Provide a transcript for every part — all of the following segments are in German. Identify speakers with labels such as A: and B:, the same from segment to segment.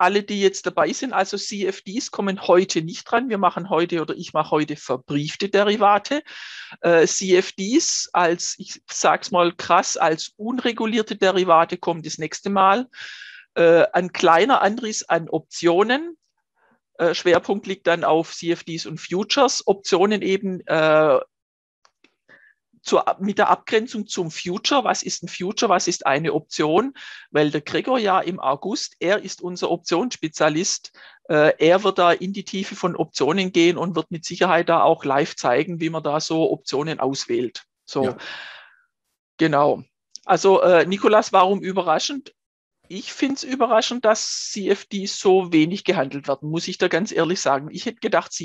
A: alle, die jetzt dabei sind, also CFDs kommen heute nicht dran. Wir machen heute oder ich mache heute verbriefte Derivate. CFDs als, ich sage es mal krass, als unregulierte Derivate kommen das nächste Mal. Ein kleiner Anriss an Optionen. Schwerpunkt liegt dann auf CFDs und Futures. Optionen eben mit der Abgrenzung zum Future. Was ist ein Future? Was ist eine Option? Weil der Gregor ja im August, er ist unser Optionsspezialist. Er wird da in die Tiefe von Optionen gehen und wird mit Sicherheit da auch live zeigen, wie man da so Optionen auswählt. So, ja. Genau. Also Nikolas, warum überraschend? Ich finde es überraschend, dass CFDs so wenig gehandelt werden, muss ich da ganz ehrlich sagen. Ich hätte gedacht,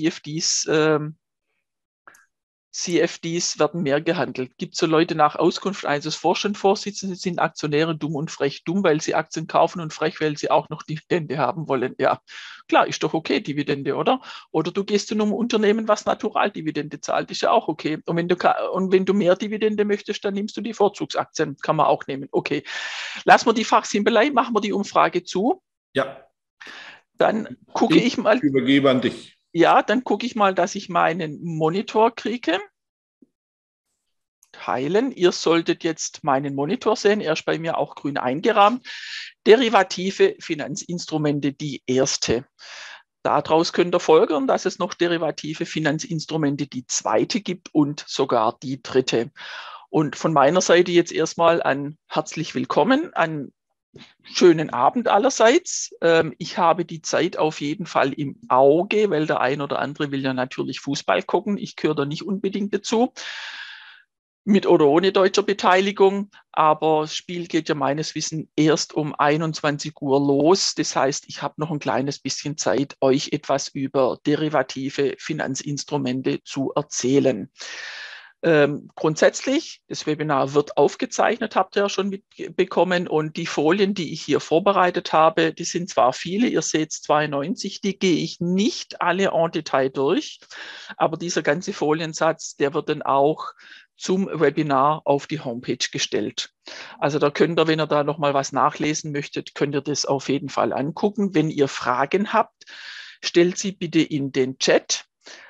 A: CFDs werden mehr gehandelt. Gibt es so Leute nach Auskunft eines Vorstandsvorsitzenden, sind Aktionäre dumm und frech. Dumm, weil sie Aktien kaufen und frech, weil sie auch noch Dividende haben wollen. Ja, klar, ist doch okay, Dividende, oder? Oder du gehst in ein Unternehmen, was Naturaldividende zahlt, ist ja auch okay. Und wenn du mehr Dividende möchtest, dann nimmst du die Vorzugsaktien. Kann man auch nehmen. Okay. Lassen wir die Fachsimpelei, machen wir die Umfrage zu.
B: Ja.
A: Dann gucke ich mal.
B: Ich übergebe an dich.
A: Ja, dann gucke ich mal, dass ich meinen Monitor kriege. Teilen. Ihr solltet jetzt meinen Monitor sehen. Er ist bei mir auch grün eingerahmt. Derivative Finanzinstrumente, die erste. Daraus könnt ihr folgern, dass es noch derivative Finanzinstrumente, die zweite gibt und sogar die dritte. Und von meiner Seite jetzt erstmal ein herzlich willkommen, einen schönen Abend allerseits. Ich habe die Zeit auf jeden Fall im Auge, weil der ein oder andere will ja natürlich Fußball gucken. Ich gehöre da nicht unbedingt dazu. Mit oder ohne deutscher Beteiligung, aber das Spiel geht ja meines Wissens erst um 21 Uhr los. Das heißt, ich habe noch ein kleines bisschen Zeit, euch etwas über derivative Finanzinstrumente zu erzählen. Grundsätzlich, das Webinar wird aufgezeichnet, habt ihr ja schon mitbekommen, und die Folien, die ich hier vorbereitet habe, die sind zwar viele, ihr seht 92, die gehe ich nicht alle en Detail durch, aber dieser ganze Foliensatz, der wird dann auch zum Webinar auf die Homepage gestellt. Also da könnt ihr, wenn ihr da nochmal was nachlesen möchtet, könnt ihr das auf jeden Fall angucken. Wenn ihr Fragen habt, stellt sie bitte in den Chat.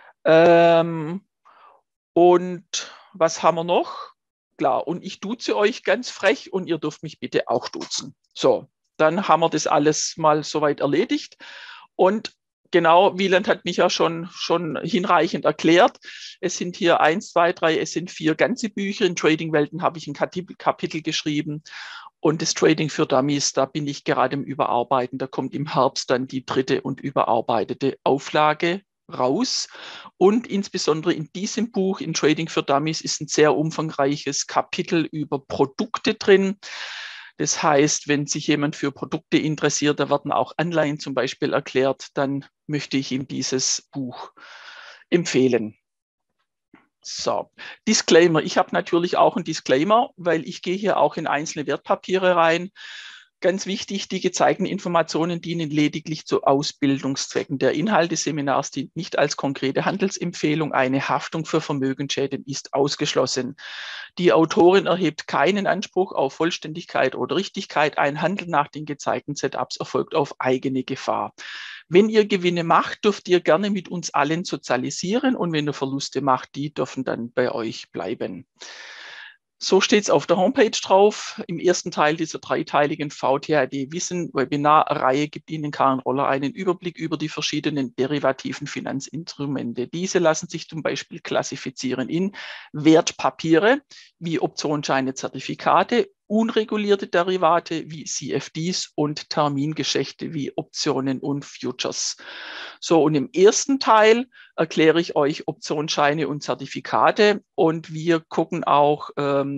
A: Und was haben wir noch? Klar, und ich duze euch ganz frech und ihr dürft mich bitte auch duzen. So, dann haben wir das alles mal soweit erledigt. Und genau, Wieland hat mich ja schon hinreichend erklärt. Es sind hier 1, 2, 3, es sind 4 ganze Bücher. In Trading-Welten habe ich ein Kapitel geschrieben. Und das Trading für Dummies, da bin ich gerade im Überarbeiten. Da kommt im Herbst dann die dritte und überarbeitete Auflage raus. Und insbesondere in diesem Buch, in Trading für Dummies, ist ein sehr umfangreiches Kapitel über Produkte drin. Das heißt, wenn sich jemand für Produkte interessiert, da werden auch Anleihen zum Beispiel erklärt, dann möchte ich ihm dieses Buch empfehlen. So, Disclaimer. Ich habe natürlich auch einen Disclaimer, weil ich gehe hier auch in einzelne Wertpapiere rein. Ganz wichtig, die gezeigten Informationen dienen lediglich zu Ausbildungszwecken. Der Inhalt des Seminars dient nicht als konkrete Handelsempfehlung. Eine Haftung für Vermögensschäden ist ausgeschlossen. Die Autorin erhebt keinen Anspruch auf Vollständigkeit oder Richtigkeit. Ein Handel nach den gezeigten Setups erfolgt auf eigene Gefahr. Wenn ihr Gewinne macht, dürft ihr gerne mit uns allen sozialisieren, und wenn ihr Verluste macht, die dürfen dann bei euch bleiben. So steht es auf der Homepage drauf. Im ersten Teil dieser dreiteiligen VTAD-Wissen-Webinarreihe gibt Ihnen Karin Roller einen Überblick über die verschiedenen derivativen Finanzinstrumente. Diese lassen sich zum Beispiel klassifizieren in Wertpapiere wie Optionsscheine, Zertifikate, unregulierte Derivate wie CFDs und Termingeschäfte wie Optionen und Futures. So, und im ersten Teil erkläre ich euch Optionsscheine und Zertifikate, und wir gucken auch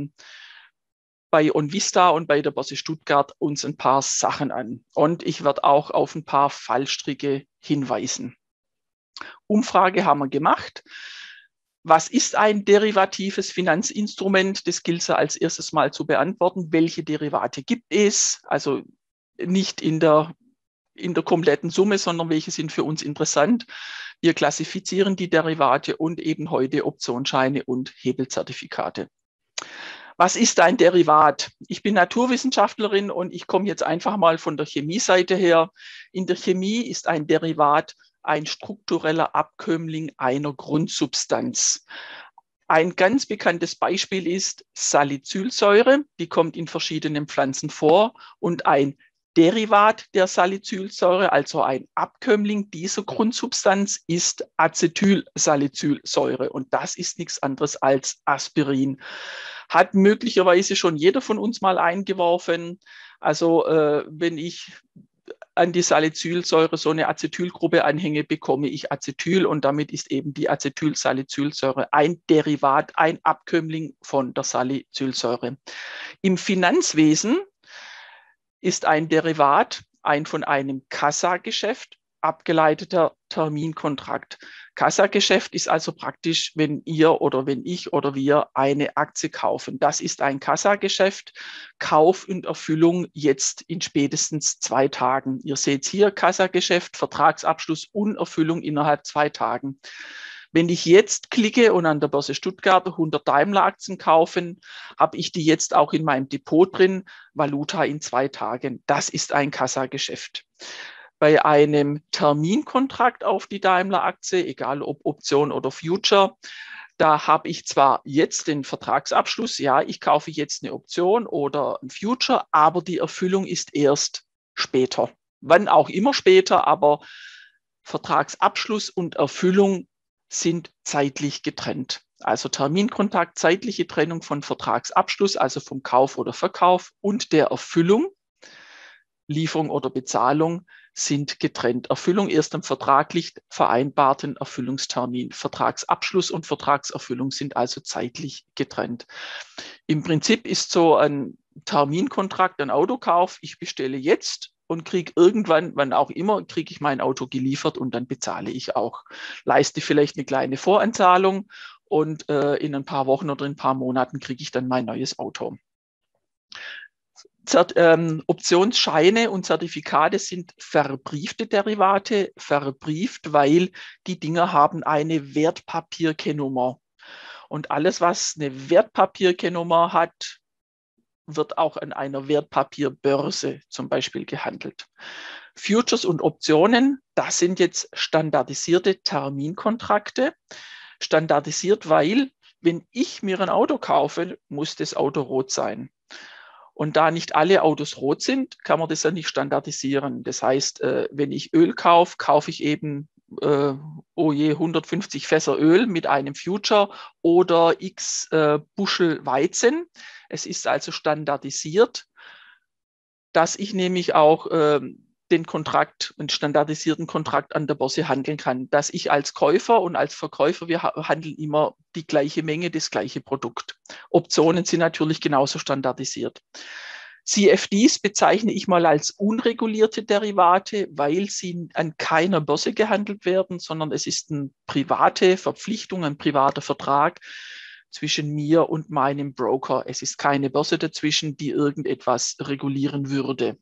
A: bei OnVista und bei der Börse Stuttgart uns ein paar Sachen an. Und ich werde auch auf ein paar Fallstricke hinweisen. Umfrage haben wir gemacht. Was ist ein derivatives Finanzinstrument? Das gilt es als erstes mal zu beantworten. Welche Derivate gibt es? Also nicht in der kompletten Summe, sondern welche sind für uns interessant. Wir klassifizieren die Derivate und eben heute Optionsscheine und Hebelzertifikate. Was ist ein Derivat? Ich bin Naturwissenschaftlerin und ich komme jetzt einfach mal von der Chemieseite her. In der Chemie ist ein Derivat ein struktureller Abkömmling einer Grundsubstanz. Ein ganz bekanntes Beispiel ist Salicylsäure, die kommt in verschiedenen Pflanzen vor, und ein Derivat der Salicylsäure, also ein Abkömmling dieser Grundsubstanz, ist Acetylsalicylsäure, und das ist nichts anderes als Aspirin. Hat möglicherweise schon jeder von uns mal eingeworfen. Also wenn ich an die Salicylsäure so eine Acetylgruppe anhänge, bekomme ich Acetyl, und damit ist eben die Acetylsalicylsäure ein Derivat, ein Abkömmling von der Salicylsäure. Im Finanzwesen ist ein Derivat ein von einem Kassageschäft abgeleiteter Terminkontrakt. Kassageschäft ist also praktisch, wenn ihr oder wenn ich oder wir eine Aktie kaufen. Das ist ein Kassageschäft. Kauf und Erfüllung jetzt in spätestens 2 Tagen. Ihr seht hier Kassageschäft, Vertragsabschluss und Erfüllung innerhalb 2 Tagen. Wenn ich jetzt klicke und an der Börse Stuttgart 100 Daimler-Aktien kaufen, habe ich die jetzt auch in meinem Depot drin, Valuta in 2 Tagen. Das ist ein Kassageschäft. Bei einem Terminkontrakt auf die Daimler-Aktie, egal ob Option oder Future, da habe ich zwar jetzt den Vertragsabschluss, ja, ich kaufe jetzt eine Option oder ein Future, aber die Erfüllung ist erst später. Wann auch immer später, aber Vertragsabschluss und Erfüllung sind zeitlich getrennt. Also Terminkontrakt, zeitliche Trennung von Vertragsabschluss, also vom Kauf oder Verkauf, und der Erfüllung, Lieferung oder Bezahlung, sind getrennt. Erfüllung erst am vertraglich vereinbarten Erfüllungstermin. Vertragsabschluss und Vertragserfüllung sind also zeitlich getrennt. Im Prinzip ist so ein Terminkontrakt ein Autokauf. Ich bestelle jetzt und kriege irgendwann, wann auch immer, kriege ich mein Auto geliefert und dann bezahle ich auch. Leiste vielleicht eine kleine Voranzahlung und in ein paar Wochen oder in ein paar Monaten kriege ich dann mein neues Auto. Optionsscheine und Zertifikate sind verbriefte Derivate, verbrieft, weil die Dinger haben eine Wertpapierkennnummer. Und alles, was eine Wertpapierkennnummer hat, wird auch an einer Wertpapierbörse zum Beispiel gehandelt. Futures und Optionen, das sind jetzt standardisierte Terminkontrakte. Standardisiert, weil, wenn ich mir ein Auto kaufe, muss das Auto rot sein. Und da nicht alle Autos rot sind, kann man das ja nicht standardisieren. Das heißt, wenn ich Öl kaufe, kaufe ich eben oh je 150 Fässer Öl mit einem Future oder x Buschel Weizen. Es ist also standardisiert, dass ich nämlich auch den Kontrakt, einen standardisierten Kontrakt an der Börse handeln kann. Dass ich als Käufer und als Verkäufer, wir handeln immer die gleiche Menge, das gleiche Produkt. Optionen sind natürlich genauso standardisiert. CFDs bezeichne ich mal als unregulierte Derivate, weil sie an keiner Börse gehandelt werden, sondern es ist eine private Verpflichtung, ein privater Vertrag zwischen mir und meinem Broker. Es ist keine Börse dazwischen, die irgendetwas regulieren würde.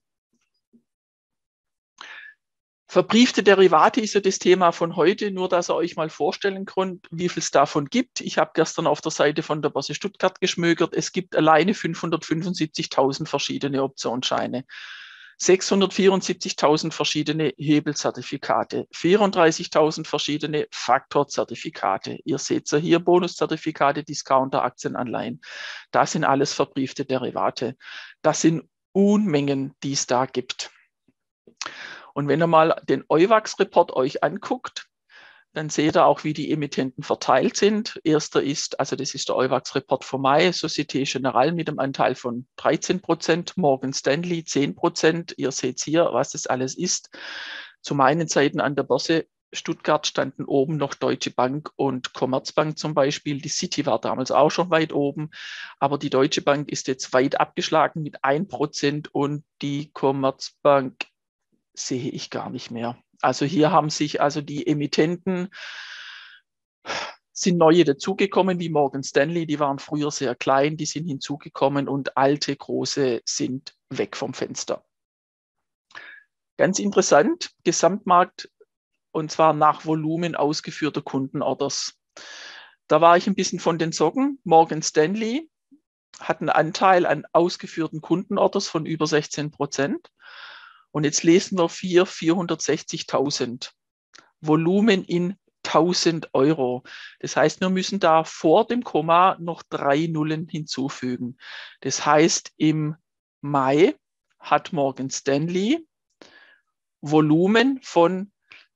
A: Verbriefte Derivate ist ja das Thema von heute, nur dass ihr euch mal vorstellen könnt, wie viel es davon gibt. Ich habe gestern auf der Seite von der Börse Stuttgart geschmökert. Es gibt alleine 575.000 verschiedene Optionsscheine, 674.000 verschiedene Hebelzertifikate, 34.000 verschiedene Faktorzertifikate. Ihr seht ja hier Bonuszertifikate, Discounter, Aktienanleihen. Das sind alles verbriefte Derivate. Das sind Unmengen, die es da gibt. Und wenn ihr mal den EUWAX-Report euch anguckt, dann seht ihr auch, wie die Emittenten verteilt sind. Erster ist, also das ist der EUWAX-Report vom Mai, Société Générale mit einem Anteil von 13%, Morgan Stanley 10%. Ihr seht hier, was das alles ist. Zu meinen Zeiten an der Börse Stuttgart standen oben noch Deutsche Bank und Commerzbank zum Beispiel. Die Citi war damals auch schon weit oben, aber die Deutsche Bank ist jetzt weit abgeschlagen mit 1% und die Commerzbank sehe ich gar nicht mehr. Also hier haben sich also die Emittenten, sind neue dazugekommen, wie Morgan Stanley, die waren früher sehr klein, die sind hinzugekommen und alte, große sind weg vom Fenster. Ganz interessant, Gesamtmarkt und zwar nach Volumen ausgeführter Kundenorders. Da war ich ein bisschen von den Socken. Morgan Stanley hat einen Anteil an ausgeführten Kundenorders von über 16%. Und jetzt lesen wir 460.000. Volumen in 1.000 Euro. Das heißt, wir müssen da vor dem Komma noch 3 Nullen hinzufügen. Das heißt, im Mai hat Morgan Stanley Volumen von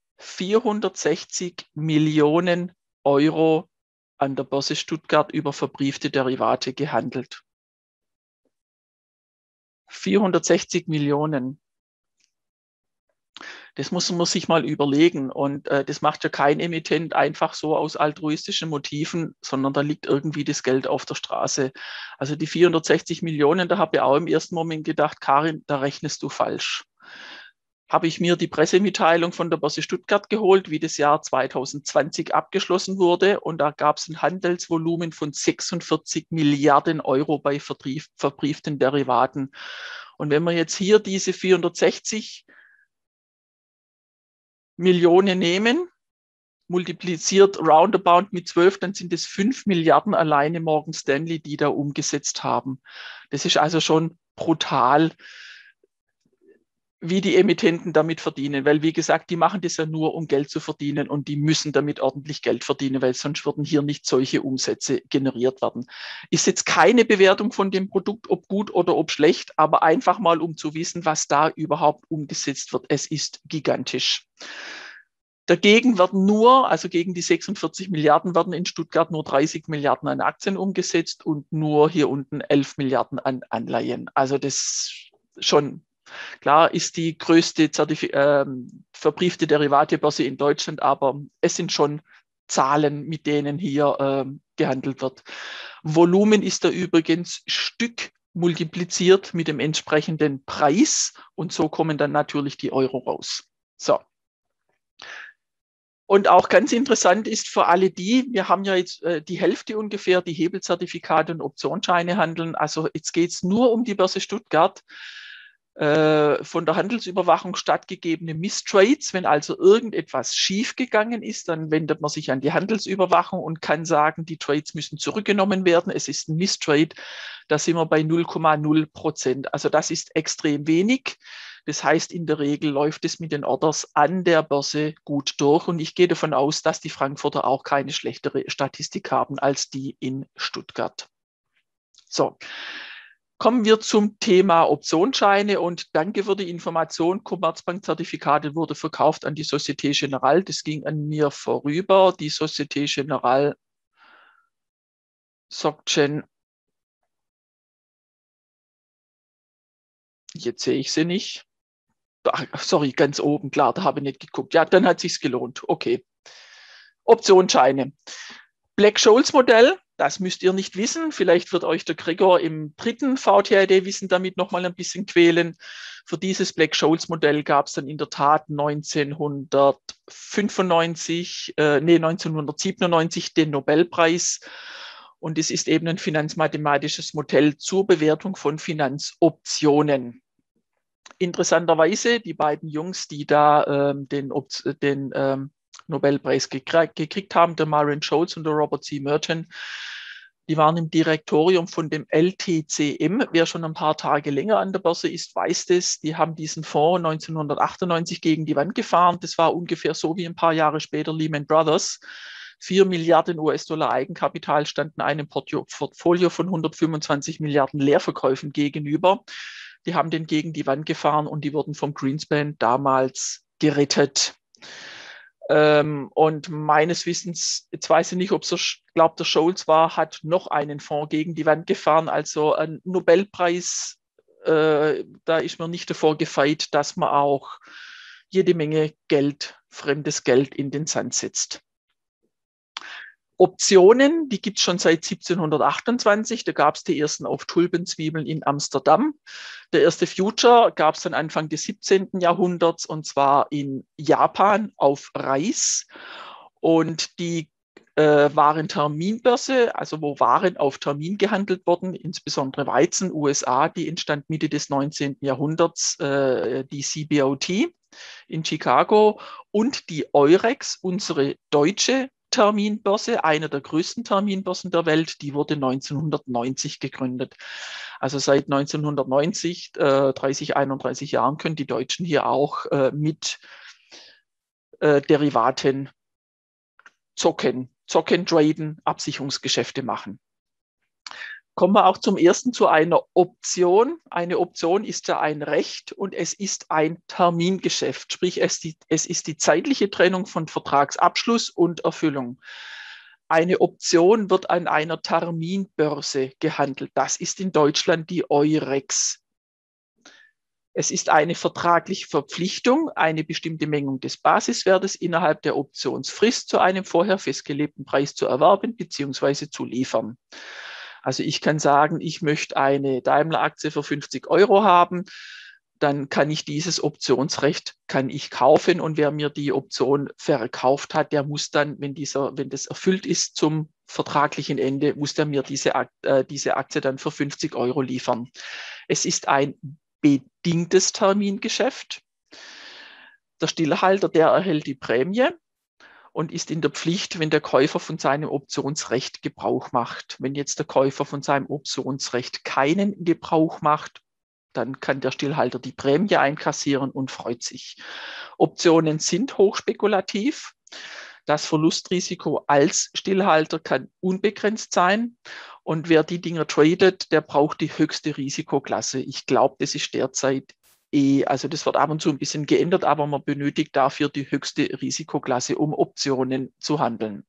A: 460 Millionen Euro an der Börse Stuttgart über verbriefte Derivate gehandelt. 460 Millionen. Das muss man sich mal überlegen. Und das macht ja kein Emittent einfach so aus altruistischen Motiven, sondern da liegt irgendwie das Geld auf der Straße. Also die 460 Millionen, da habe ich auch im ersten Moment gedacht, Karin, da rechnest du falsch. Habe ich mir die Pressemitteilung von der Börse Stuttgart geholt, wie das Jahr 2020 abgeschlossen wurde. Und da gab es ein Handelsvolumen von 46 Milliarden Euro bei verbrieften Derivaten. Und wenn wir jetzt hier diese 460 Millionen nehmen, multipliziert roundabout mit 12, dann sind es 5 Milliarden alleine Morgan Stanley, die da umgesetzt haben. Das ist also schon brutal, wie die Emittenten damit verdienen, weil wie gesagt, die machen das ja nur, um Geld zu verdienen und die müssen damit ordentlich Geld verdienen, weil sonst würden hier nicht solche Umsätze generiert werden. Ist jetzt keine Bewertung von dem Produkt, ob gut oder ob schlecht, aber einfach mal, um zu wissen, was da überhaupt umgesetzt wird. Es ist gigantisch. Dagegen werden nur, also gegen die 46 Milliarden werden in Stuttgart nur 30 Milliarden an Aktien umgesetzt und nur hier unten 11 Milliarden an Anleihen. Also das schon. Klar ist die größte verbriefte Derivatebörse in Deutschland, aber es sind schon Zahlen, mit denen hier gehandelt wird. Volumen ist da übrigens Stück multipliziert mit dem entsprechenden Preis und so kommen dann natürlich die Euro raus. So. Und auch ganz interessant ist für alle die, wir haben ja jetzt die Hälfte ungefähr, die Hebelzertifikate und Optionsscheine handeln. Also jetzt geht es nur um die Börse Stuttgart. Von der Handelsüberwachung stattgegebene Misstrades. Wenn also irgendetwas schiefgegangen ist, dann wendet man sich an die Handelsüberwachung und kann sagen, die Trades müssen zurückgenommen werden. Es ist ein Mistrade. Da sind wir bei 0,0%. Also das ist extrem wenig. Das heißt, in der Regel läuft es mit den Orders an der Börse gut durch. Und ich gehe davon aus, dass die Frankfurter auch keine schlechtere Statistik haben als die in Stuttgart. So. Kommen wir zum Thema Optionsscheine und danke für die Information. Commerzbank-Zertifikate wurde verkauft an die Société Générale. Das ging an mir vorüber. Die Société Générale SocGen. Jetzt sehe ich sie nicht. Ach, sorry, ganz oben, klar, da habe ich nicht geguckt. Ja, dann hat es sich gelohnt. Okay. Optionsscheine. Black-Scholes-Modell. Das müsst ihr nicht wissen. Vielleicht wird euch der Gregor im dritten VTAD-Wissen damit nochmal ein bisschen quälen. Für dieses Black-Scholes-Modell gab es dann in der Tat 1997 den Nobelpreis. Und es ist eben ein finanzmathematisches Modell zur Bewertung von Finanzoptionen. Interessanterweise, die beiden Jungs, die da den Nobelpreis gekriegt haben, der Myron Scholes und der Robert C. Merton, die waren im Direktorium von dem LTCM. Wer schon ein paar Tage länger an der Börse ist, weiß das. Die haben diesen Fonds 1998 gegen die Wand gefahren. Das war ungefähr so wie ein paar Jahre später Lehman Brothers. 4 Milliarden US-Dollar Eigenkapital standen einem Portfolio von 125 Milliarden Leerverkäufen gegenüber. Die haben den gegen die Wand gefahren und die wurden vom Greenspan damals gerettet. Und meines Wissens, jetzt weiß ich nicht, ob es, ich glaube, der Scholes war, hat noch einen Fonds gegen die Wand gefahren. Also ein Nobelpreis, da ist man nicht davor gefeit, dass man auch jede Menge Geld, fremdes Geld in den Sand setzt. Optionen, die gibt es schon seit 1728. Da gab es die ersten auf Tulpenzwiebeln in Amsterdam. Der erste Future gab es dann Anfang des 17. Jahrhunderts und zwar in Japan auf Reis. Und die Warenterminbörse, also wo Waren auf Termin gehandelt wurden, insbesondere Weizen, USA, die entstand Mitte des 19. Jahrhunderts, die CBOT in Chicago und die Eurex, unsere deutsche Terminbörse, einer der größten Terminbörsen der Welt. Die wurde 1990 gegründet. Also seit 1990, 30, 31 Jahren, können die Deutschen hier auch mit Derivaten zocken, traden, Absicherungsgeschäfte machen. Kommen wir auch zum ersten zu einer Option. Eine Option ist ja ein Recht und es ist ein Termingeschäft, sprich es ist die zeitliche Trennung von Vertragsabschluss und Erfüllung. Eine Option wird an einer Terminbörse gehandelt. Das ist in Deutschland die Eurex. Es ist eine vertragliche Verpflichtung, eine bestimmte Menge des Basiswertes innerhalb der Optionsfrist zu einem vorher festgelegten Preis zu erwerben bzw. zu liefern. Also ich kann sagen, ich möchte eine Daimler-Aktie für 50 € haben, dann kann ich dieses Optionsrecht kaufen und wer mir die Option verkauft hat, der muss dann, wenn das erfüllt ist zum vertraglichen Ende, muss der mir diese Aktie dann für 50 € liefern. Es ist ein bedingtes Termingeschäft. Der Stillhalter, der erhält die Prämie und ist in der Pflicht, wenn der Käufer von seinem Optionsrecht Gebrauch macht. Wenn jetzt der Käufer von seinem Optionsrecht keinen Gebrauch macht, dann kann der Stillhalter die Prämie einkassieren und freut sich. Optionen sind hochspekulativ. Das Verlustrisiko als Stillhalter kann unbegrenzt sein. Und wer die Dinger tradet, der braucht die höchste Risikoklasse. Ich glaube, das ist derzeit also das wird ab und zu ein bisschen geändert, aber man benötigt dafür die höchste Risikoklasse, um Optionen zu handeln.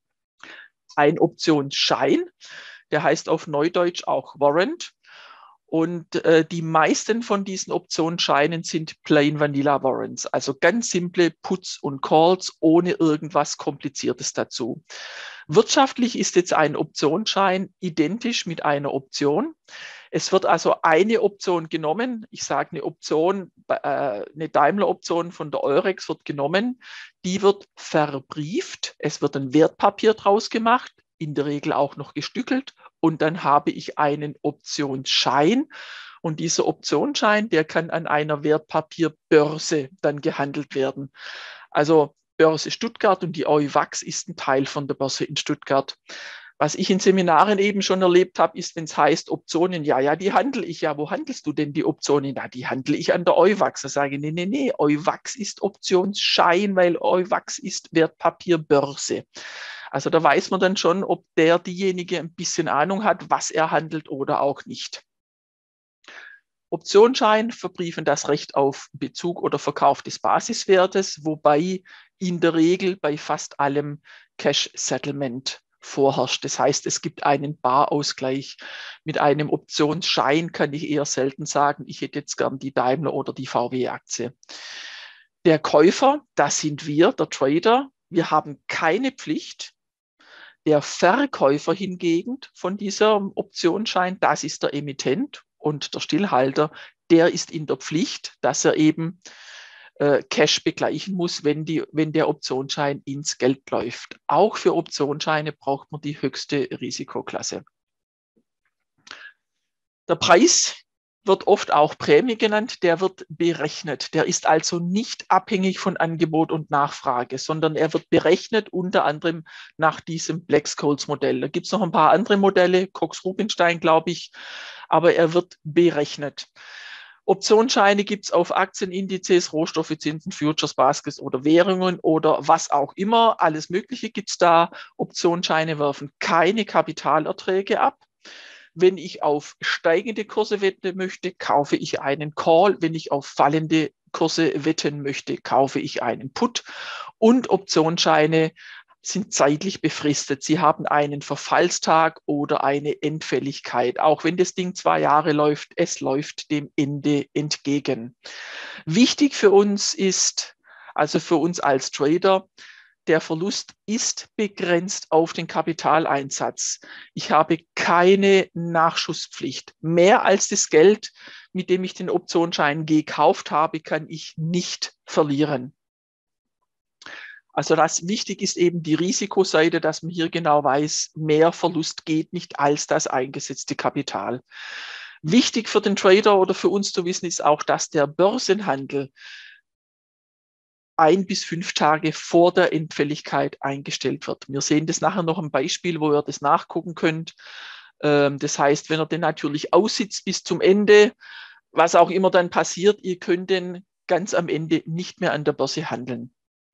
A: Ein Optionsschein, der heißt auf Neudeutsch auch Warrant. Und die meisten von diesen Optionsscheinen sind Plain Vanilla Warrants, also ganz simple Puts und Calls ohne irgendwas Kompliziertes dazu. Wirtschaftlich ist jetzt ein Optionsschein identisch mit einer Option. Es wird also eine Option genommen. Ich sage eine Option, eine Daimler-Option von der Eurex wird genommen. Die wird verbrieft. Es wird ein Wertpapier draus gemacht, in der Regel auch noch gestückelt. Und dann habe ich einen Optionsschein. Und dieser Optionsschein, der kann an einer Wertpapierbörse dann gehandelt werden. Also Börse Stuttgart und die Euwax ist ein Teil von der Börse in Stuttgart. Was ich in Seminaren eben schon erlebt habe, ist, wenn es heißt Optionen, ja, die handle ich. Ja, wo handelst du denn die Optionen? Ja, die handle ich an der Euwax. Da sage ich, nee, Euwax ist Optionsschein, weil Euwax ist Wertpapierbörse. Also da weiß man dann schon, ob diejenige ein bisschen Ahnung hat, was er handelt oder auch nicht. Optionsschein verbriefen das Recht auf Bezug oder Verkauf des Basiswertes, wobei in der Regel bei fast allem Cash Settlement vorherrscht. Das heißt, es gibt einen Barausgleich. Mit einem Optionsschein kann ich eher selten sagen, ich hätte jetzt gern die Daimler oder die VW-Aktie. Der Käufer, das sind wir, der Trader. Wir haben keine Pflicht. Der Verkäufer hingegen von diesem Optionsschein, das ist der Emittent und der Stillhalter, der ist in der Pflicht, dass er eben Cash begleichen muss, wenn der Optionsschein ins Geld läuft. Auch für Optionsscheine braucht man die höchste Risikoklasse. Der Preis wird oft auch Prämie genannt, der wird berechnet. Der ist also nicht abhängig von Angebot und Nachfrage, sondern er wird berechnet unter anderem nach diesem Black-Scholes-Modell. Da gibt es noch ein paar andere Modelle, Cox-Rubinstein, glaube ich, aber er wird berechnet. Optionsscheine gibt es auf Aktienindizes, Rohstoffe, Zinsen, Futures, Baskets oder Währungen oder was auch immer. Alles Mögliche gibt es da. Optionsscheine werfen keine Kapitalerträge ab. Wenn ich auf steigende Kurse wetten möchte, kaufe ich einen Call. Wenn ich auf fallende Kurse wetten möchte, kaufe ich einen Put. Und Optionsscheine sind zeitlich befristet. Sie haben einen Verfallstag oder eine Endfälligkeit. Auch wenn das Ding 2 Jahre läuft, es läuft dem Ende entgegen. Wichtig für uns ist, also für uns als Trader, der Verlust ist begrenzt auf den Kapitaleinsatz. Ich habe keine Nachschusspflicht. Mehr als das Geld, mit dem ich den Optionsschein gekauft habe, kann ich nicht verlieren. Also das wichtig ist eben die Risikoseite, dass man hier genau weiß, mehr Verlust geht nicht als das eingesetzte Kapital. Wichtig für den Trader oder für uns zu wissen ist auch, dass der Börsenhandel 1 bis 5 Tage vor der Endfälligkeit eingestellt wird. Wir sehen das nachher noch im Beispiel, wo ihr das nachgucken könnt. Das heißt, wenn er den natürlich aussitzt bis zum Ende, was auch immer dann passiert, ihr könnt den ganz am Ende nicht mehr an der Börse handeln.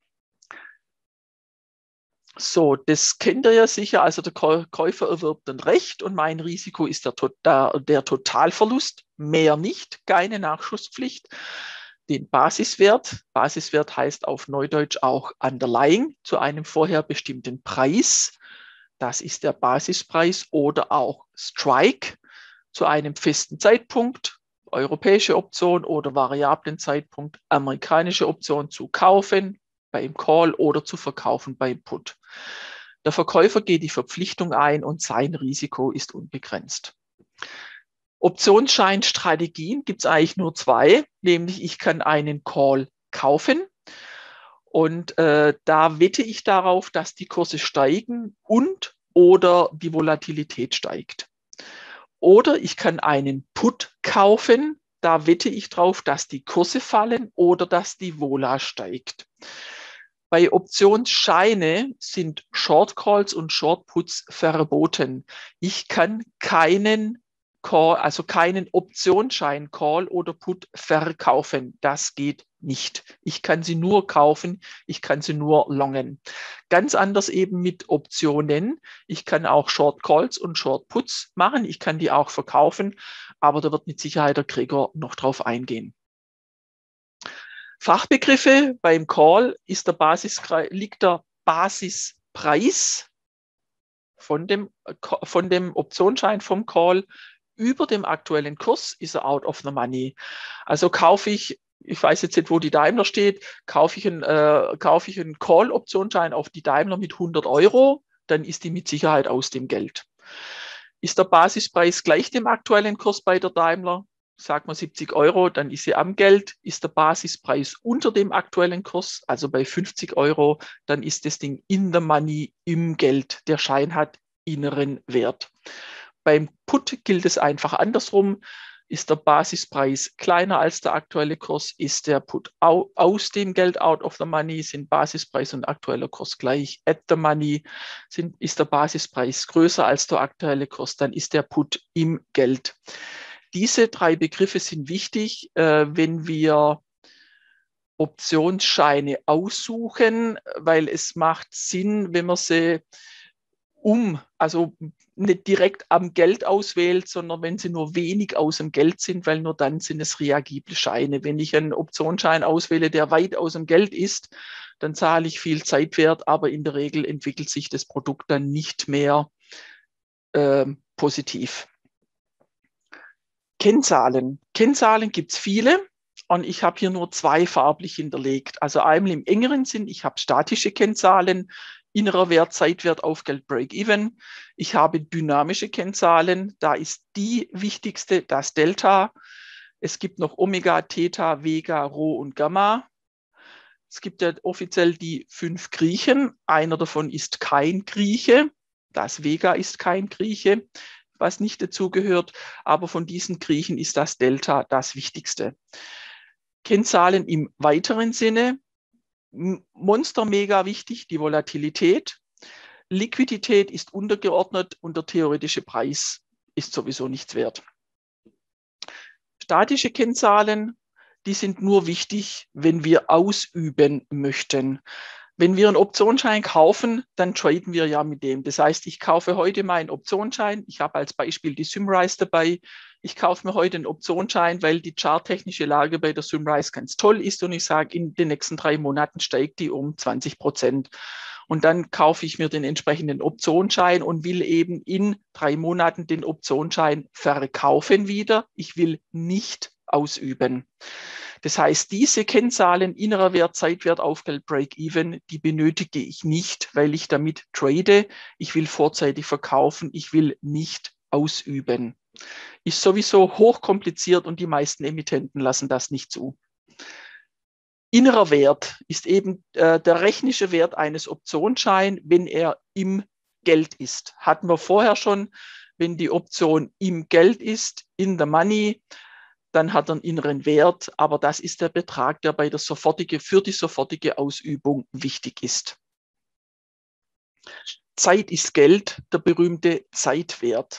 A: So, das kennt ihr ja sicher. Also der Käufer erwirbt ein Recht und mein Risiko ist der Totalverlust, mehr nicht, keine Nachschusspflicht. Den Basiswert heißt auf Neudeutsch auch Underlying, zu einem vorher bestimmten Preis. Das ist der Basispreis oder auch Strike zu einem festen Zeitpunkt, europäische Option oder variablen Zeitpunkt, amerikanische Option zu kaufen beim Call oder zu verkaufen beim Put. Der Verkäufer geht die Verpflichtung ein und sein Risiko ist unbegrenzt. Optionsscheinstrategien gibt es eigentlich nur 2, nämlich ich kann einen Call kaufen und da wette ich darauf, dass die Kurse steigen und oder die Volatilität steigt. Oder ich kann einen Put kaufen, da wette ich darauf, dass die Kurse fallen oder dass die Vola steigt. Bei Optionsscheine sind Short Calls und Short Puts verboten. Ich kann keinen Call, also keinen Optionsschein Call oder Put verkaufen. Das geht nicht. Ich kann sie nur kaufen, ich kann sie nur longen. Ganz anders eben mit Optionen. Ich kann auch Short Calls und Short Puts machen. Ich kann die auch verkaufen, aber da wird mit Sicherheit der Gregor noch drauf eingehen. Fachbegriffe beim Call ist liegt der Basispreis von dem Optionsschein vom Call über dem aktuellen Kurs, ist er out of the money. Also kaufe ich weiß jetzt nicht, wo die Daimler steht, kaufe ich einen Call-Optionsschein auf die Daimler mit 100 €, dann ist die mit Sicherheit aus dem Geld. Ist der Basispreis gleich dem aktuellen Kurs bei der Daimler? Sagt man 70 €, dann ist sie am Geld. Ist der Basispreis unter dem aktuellen Kurs, also bei 50 €, dann ist das Ding in the money, im Geld. Der Schein hat inneren Wert. Beim Put gilt es einfach andersrum. Ist der Basispreis kleiner als der aktuelle Kurs, ist der Put aus dem Geld, out of the money, sind Basispreis und aktueller Kurs gleich. At the money ist der Basispreis größer als der aktuelle Kurs, dann ist der Put im Geld. Diese 3 Begriffe sind wichtig, wenn wir Optionsscheine aussuchen, weil es macht Sinn, wenn man sie also nicht direkt am Geld auswählt, sondern wenn sie nur wenig aus dem Geld sind, weil nur dann sind es reagible Scheine. Wenn ich einen Optionsschein auswähle, der weit aus dem Geld ist, dann zahle ich viel Zeitwert, aber in der Regel entwickelt sich das Produkt dann nicht mehr positiv. Kennzahlen. Kennzahlen gibt es viele und ich habe hier nur 2 farblich hinterlegt. Also einmal im engeren Sinn, ich habe statische Kennzahlen, innerer Wert, Zeitwert, Aufgeld, Break-Even. Ich habe dynamische Kennzahlen, da ist die wichtigste das Delta. Es gibt noch Omega, Theta, Vega, Rho und Gamma. Es gibt ja offiziell die 5 Griechen. Einer davon ist kein Grieche. Das Vega ist kein Grieche, was nicht dazugehört. Aber von diesen Griechen ist das Delta das Wichtigste. Kennzahlen im weiteren Sinne. Monster mega wichtig, die Volatilität. Liquidität ist untergeordnet und der theoretische Preis ist sowieso nichts wert. Statische Kennzahlen, die sind nur wichtig, wenn wir ausüben möchten. Wenn wir einen Optionsschein kaufen, dann traden wir ja mit dem. Das heißt, ich kaufe heute meinen Optionsschein. Ich habe als Beispiel die Symrise dabei. Ich kaufe mir heute einen Optionsschein, weil die charttechnische Lage bei der Symrise ganz toll ist und ich sage, in den nächsten 3 Monaten steigt die um 20%. Und dann kaufe ich mir den entsprechenden Optionsschein und will eben in 3 Monaten den Optionsschein verkaufen wieder. Ich will nicht ausüben. Das heißt, diese Kennzahlen, innerer Wert, Zeitwert, Aufgeld, Break-Even, die benötige ich nicht, weil ich damit trade. Ich will vorzeitig verkaufen. Ich will nicht ausüben. Ist sowieso hochkompliziert und die meisten Emittenten lassen das nicht zu. Innerer Wert ist eben der rechnische Wert eines Optionsscheins, wenn er im Geld ist. Hatten wir vorher schon, wenn die Option im Geld ist, in the money, dann hat er einen inneren Wert, aber das ist der Betrag, der für die sofortige Ausübung wichtig ist. Zeit ist Geld, der berühmte Zeitwert.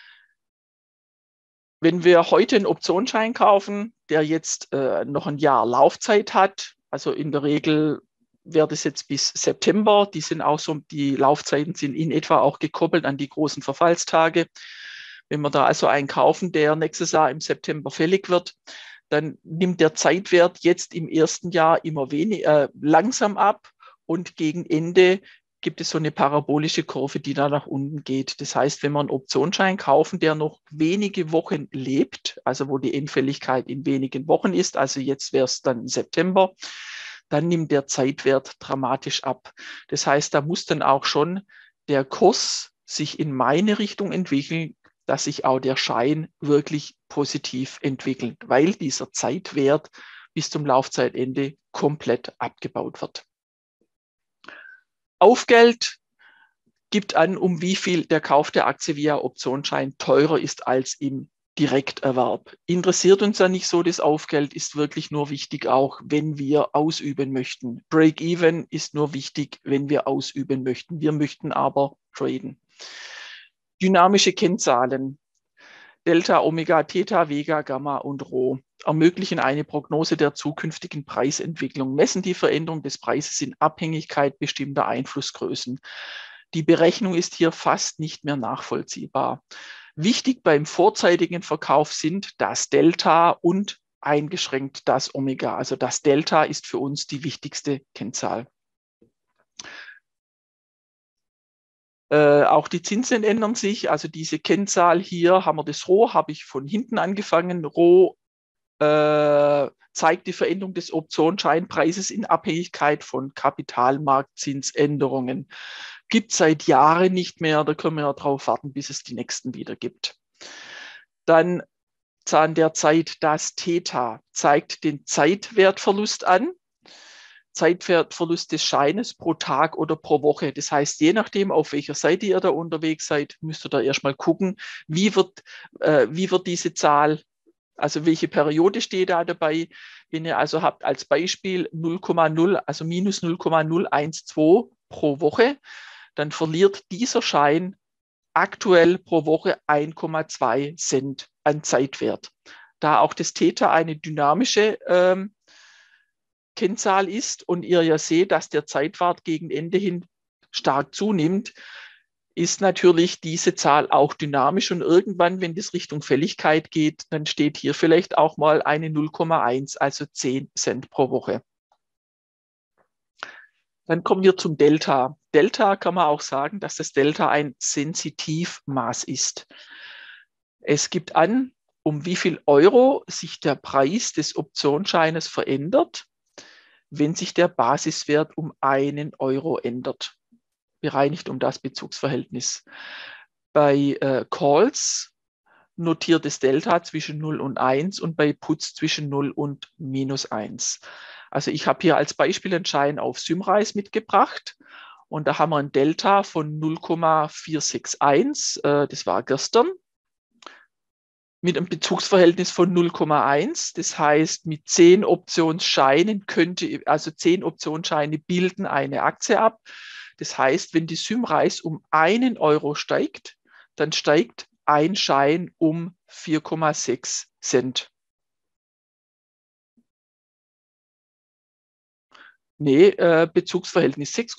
A: Wenn wir heute einen Optionsschein kaufen, der jetzt noch ein Jahr Laufzeit hat, also in der Regel wäre das jetzt bis September, die Laufzeiten sind in etwa auch gekoppelt an die großen Verfallstage. Wenn wir da also einen kaufen, der nächstes Jahr im September fällig wird, dann nimmt der Zeitwert jetzt im ersten Jahr immer langsam ab und gegen Ende gibt es so eine parabolische Kurve, die da nach unten geht. Das heißt, wenn wir einen Optionsschein kaufen, der noch wenige Wochen lebt, also wo die Endfälligkeit in wenigen Wochen ist, also jetzt wäre es dann September, dann nimmt der Zeitwert dramatisch ab. Das heißt, da muss dann auch schon der Kurs sich in meine Richtung entwickeln, dass sich auch der Schein wirklich positiv entwickelt, weil dieser Zeitwert bis zum Laufzeitende komplett abgebaut wird. Aufgeld gibt an, um wie viel der Kauf der Aktie via Optionsschein teurer ist als im Direkterwerb. Interessiert uns ja nicht so das Aufgeld, ist wirklich nur wichtig auch, wenn wir ausüben möchten. Break-Even ist nur wichtig, wenn wir ausüben möchten. Wir möchten aber traden. Dynamische Kennzahlen, Delta, Omega, Theta, Vega, Gamma und Rho ermöglichen eine Prognose der zukünftigen Preisentwicklung, messen die Veränderung des Preises in Abhängigkeit bestimmter Einflussgrößen. Die Berechnung ist hier fast nicht mehr nachvollziehbar. Wichtig beim vorzeitigen Verkauf sind das Delta und eingeschränkt das Omega. Also das Delta ist für uns die wichtigste Kennzahl. Auch die Zinsen ändern sich. Also diese Kennzahl hier haben wir das Rho, habe ich von hinten angefangen. Rho zeigt die Veränderung des Optionsscheinpreises in Abhängigkeit von Kapitalmarktzinsänderungen. Gibt es seit Jahren nicht mehr, da können wir ja drauf warten, bis es die nächsten wieder gibt. Dann Zahn der Zeit, das Theta zeigt den Zeitwertverlust an. Zeitwertverlust des Scheines pro Tag oder pro Woche. Das heißt, je nachdem, auf welcher Seite ihr da unterwegs seid, müsst ihr da erstmal gucken, wie wird diese Zahl, also welche Periode steht da dabei. Wenn ihr also habt als Beispiel 0,0, also minus 0,012 pro Woche, dann verliert dieser Schein aktuell pro Woche 1,2 Cent an Zeitwert. Da auch das Theta eine dynamische Kennzahl ist und ihr ja seht, dass der Zeitwert gegen Ende hin stark zunimmt, ist natürlich diese Zahl auch dynamisch und irgendwann, wenn das Richtung Fälligkeit geht, dann steht hier vielleicht auch mal eine 0,1, also 10 Cent pro Woche. Dann kommen wir zum Delta. Delta kann man auch sagen, dass das Delta ein Sensitivmaß ist. Es gibt an, um wie viel Euro sich der Preis des Optionsscheines verändert, wenn sich der Basiswert um 1 Euro ändert, bereinigt um das Bezugsverhältnis. Bei Calls notiert das Delta zwischen 0 und 1 und bei Puts zwischen 0 und minus 1. Also ich habe hier als Beispiel einen Schein auf Symrise mitgebracht und da haben wir ein Delta von 0,461, das war gestern, mit einem Bezugsverhältnis von 0,1. Das heißt, mit 10 Optionsscheinen also 10 Optionsscheine bilden eine Aktie ab. Das heißt, wenn die Symrise um 1 Euro steigt, dann steigt ein Schein um 4,6 Cent. Nee, Bezugsverhältnis 6,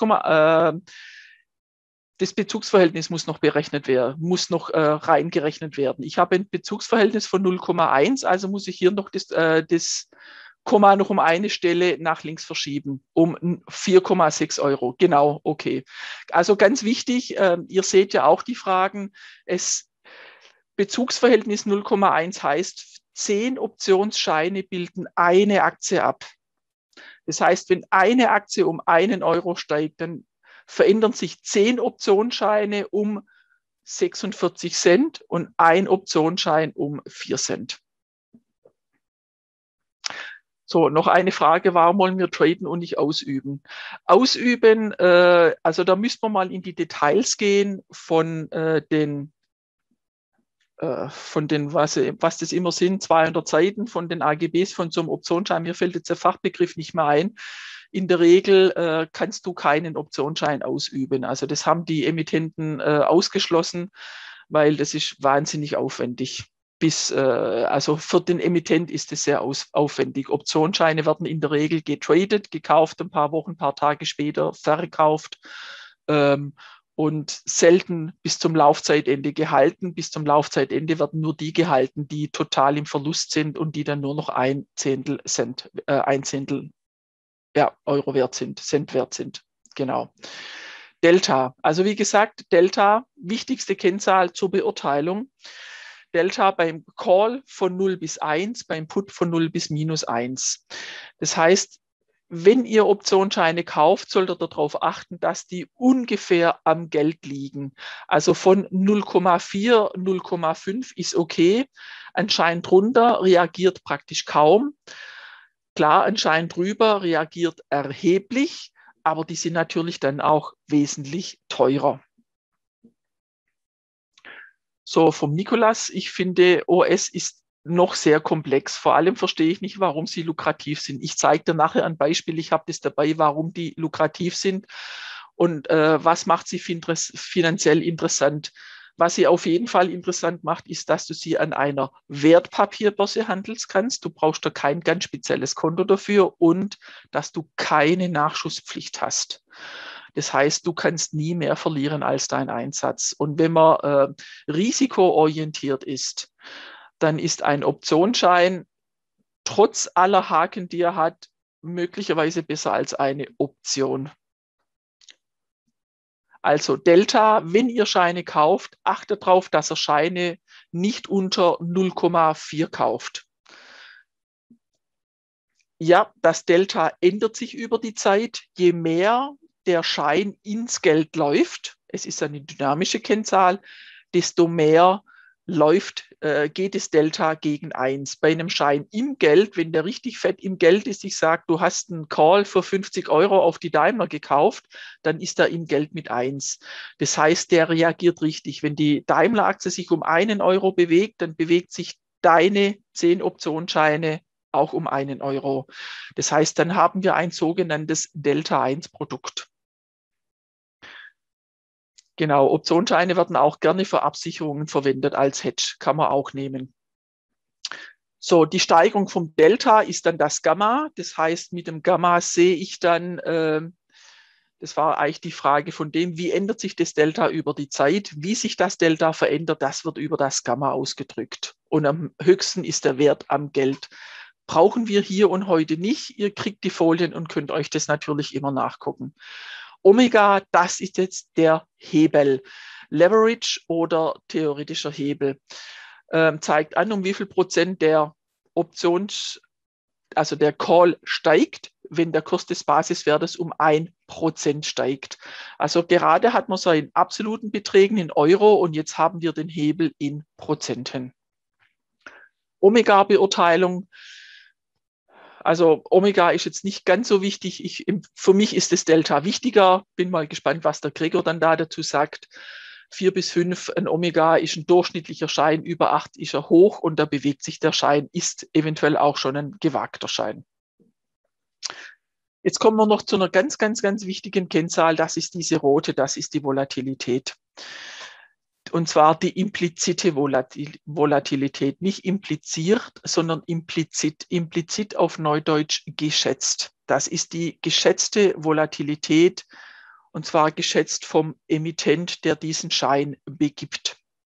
A: das Bezugsverhältnis muss noch berechnet werden, muss noch reingerechnet werden. Ich habe ein Bezugsverhältnis von 0,1, also muss ich hier noch das Komma noch um eine Stelle nach links verschieben, um 4,6 Euro. Genau, okay. Also ganz wichtig, ihr seht ja auch die Fragen. Bezugsverhältnis 0,1 heißt, 10 Optionsscheine bilden eine Aktie ab. Das heißt, wenn eine Aktie um 1 Euro steigt, dann verändern sich 10 Optionsscheine um 46 Cent und ein Optionsschein um 4 Cent. So, noch eine Frage, warum wollen wir traden und nicht ausüben? Ausüben, also da müssen wir mal in die Details gehen von den von den, was das immer sind, 200 Seiten von den AGBs von so einem Optionsschein. Mir fällt jetzt der Fachbegriff nicht mehr ein. In der Regel kannst du keinen Optionsschein ausüben. Also das haben die Emittenten ausgeschlossen, weil das ist wahnsinnig aufwendig. Also für den Emittent ist es sehr aufwendig. Optionsscheine werden in der Regel getradet, gekauft, ein paar Wochen, ein paar Tage später verkauft. Und selten bis zum Laufzeitende gehalten. Bis zum Laufzeitende werden nur die gehalten, die total im Verlust sind und die dann nur noch ein Zehntel Euro wert sind, Cent wert sind. Genau. Delta. Also wie gesagt, Delta, wichtigste Kennzahl zur Beurteilung. Delta beim Call von 0 bis 1, beim Put von 0 bis -1. Das heißt, wenn ihr Optionsscheine kauft, solltet ihr darauf achten, dass die ungefähr am Geld liegen. Also von 0,4, 0,5 ist okay. Ein Schein drunter reagiert praktisch kaum. Klar, ein Schein drüber reagiert erheblich, aber die sind natürlich dann auch wesentlich teurer. So, vom Nikolas, ich finde, OS ist noch sehr komplex. Vor allem verstehe ich nicht, warum sie lukrativ sind. Ich zeige dir nachher ein Beispiel, ich habe das dabei, warum die lukrativ sind und was macht sie finanziell interessant. Was sie auf jeden Fall interessant macht, ist, dass du sie an einer Wertpapierbörse handeln kannst. Du brauchst da kein ganz spezielles Konto dafür und dass du keine Nachschusspflicht hast. Das heißt, du kannst nie mehr verlieren als dein Einsatz. Und wenn man risikoorientiert ist, dann ist ein Optionsschein trotz aller Haken, die er hat, möglicherweise besser als eine Option. Also Delta, wenn ihr Scheine kauft, achtet darauf, dass ihr Scheine nicht unter 0,4 kauft. Ja, das Delta ändert sich über die Zeit, je mehr der Schein ins Geld läuft. Es ist eine dynamische Kennzahl, desto mehr geht das Delta gegen 1. Bei einem Schein im Geld, wenn der richtig fett im Geld ist, ich sage, du hast einen Call für 50 Euro auf die Daimler gekauft, dann ist er im Geld mit 1. Das heißt, der reagiert richtig. Wenn die Daimler-Aktie sich um 1 Euro bewegt, dann bewegt sich deine 10 Optionsscheine auch um 1 Euro. Das heißt, dann haben wir ein sogenanntes Delta-1-Produkt. Genau, Optionsscheine werden auch gerne für Absicherungen verwendet als Hedge, kann man auch nehmen. So, die Steigerung vom Delta ist dann das Gamma. Das heißt, mit dem Gamma sehe ich dann, das war eigentlich die Frage von dem, wie ändert sich das Delta über die Zeit? Wie sich das Delta verändert, das wird über das Gamma ausgedrückt. Und am höchsten ist der Wert am Geld. Brauchen wir hier und heute nicht. Ihr kriegt die Folien und könnt euch das natürlich immer nachgucken. Omega, das ist jetzt der Hebel. Leverage oder theoretischer Hebel zeigt an, um wie viel Prozent der also der Call steigt, wenn der Kurs des Basiswertes um 1% steigt. Also gerade hat man so in absoluten Beträgen in Euro und jetzt haben wir den Hebel in Prozenten. Omega-Beurteilung. Also Omega ist jetzt nicht ganz so wichtig. Für mich ist das Delta wichtiger. Bin mal gespannt, was der Gregor dann da dazu sagt. 4 bis 5, ein Omega ist ein durchschnittlicher Schein, über 8 ist er hoch und da bewegt sich der Schein, ist eventuell auch schon ein gewagter Schein. Jetzt kommen wir noch zu einer ganz, ganz, ganz wichtigen Kennzahl. Das ist diese rote, das ist die Volatilität. Und zwar die implizite Volatilität. Nicht impliziert, sondern implizit. Implizit auf Neudeutsch geschätzt. Das ist die geschätzte Volatilität, und zwar geschätzt vom Emittent, der diesen Schein begibt.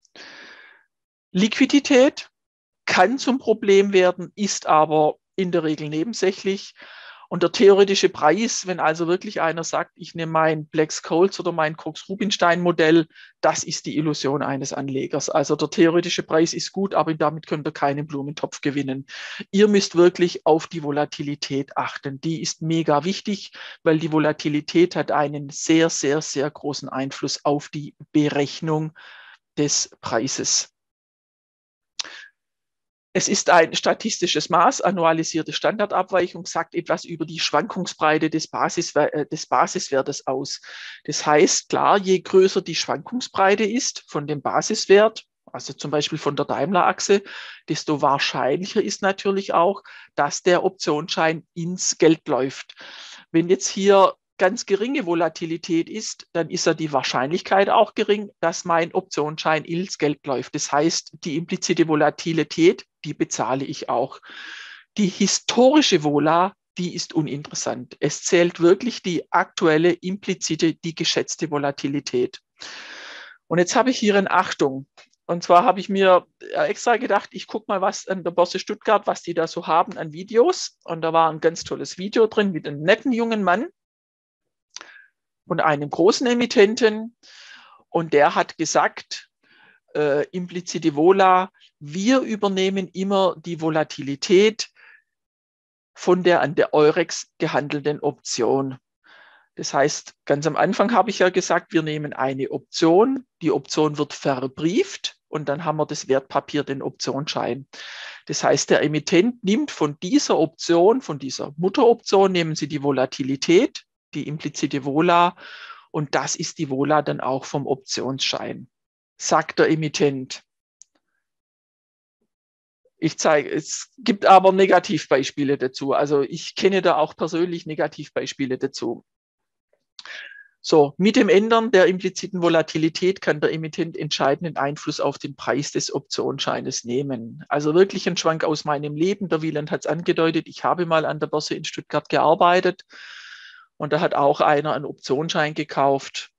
A: Liquidität kann zum Problem werden, ist aber in der Regel nebensächlich. Und der theoretische Preis, wenn also wirklich einer sagt, ich nehme mein Black-Scholes oder mein Cox-Rubinstein-Modell, das ist die Illusion eines Anlegers. Also der theoretische Preis ist gut, aber damit könnt ihr keinen Blumentopf gewinnen. Ihr müsst wirklich auf die Volatilität achten. Die ist mega wichtig, weil die Volatilität hat einen sehr, sehr, sehr großen Einfluss auf die Berechnung des Preises. Es ist ein statistisches Maß, annualisierte Standardabweichung, sagt etwas über die Schwankungsbreite des Basiswertes aus. Das heißt, klar, je größer die Schwankungsbreite ist von dem Basiswert, also zum Beispiel von der Daimler-Achse, desto wahrscheinlicher ist natürlich auch, dass der Optionsschein ins Geld läuft. Wenn jetzt hier ganz geringe Volatilität ist, dann ist ja die Wahrscheinlichkeit auch gering, dass mein Optionsschein ins Geld läuft. Das heißt, die implizite Volatilität, die bezahle ich auch. Die historische Vola, die ist uninteressant. Es zählt wirklich die aktuelle, implizite, die geschätzte Volatilität. Und jetzt habe ich hier eine Achtung. Und zwar habe ich mir extra gedacht, ich gucke mal, was an der Börse Stuttgart, was die da so haben an Videos. Und da war ein ganz tolles Video drin mit einem netten jungen Mann und einem großen Emittenten. Und der hat gesagt, implizite Vola, wir übernehmen immer die Volatilität von der an der Eurex gehandelten Option. Das heißt, ganz am Anfang habe ich ja gesagt, wir nehmen eine Option, die Option wird verbrieft und dann haben wir das Wertpapier, den Optionsschein. Das heißt, der Emittent nimmt von dieser Option, von dieser Mutteroption, nehmen Sie die Volatilität, die implizite Vola, und das ist die Vola dann auch vom Optionsschein, sagt der Emittent. Ich zeige, es gibt aber Negativbeispiele dazu. Also ich kenne da auch persönlich Negativbeispiele dazu. So, mit dem Ändern der impliziten Volatilität kann der Emittent entscheidenden Einfluss auf den Preis des Optionsscheines nehmen. Also wirklich ein Schwank aus meinem Leben. Der Wieland hat es angedeutet. Ich habe mal an der Börse in Stuttgart gearbeitet und da hat auch einer einen Optionsschein gekauft.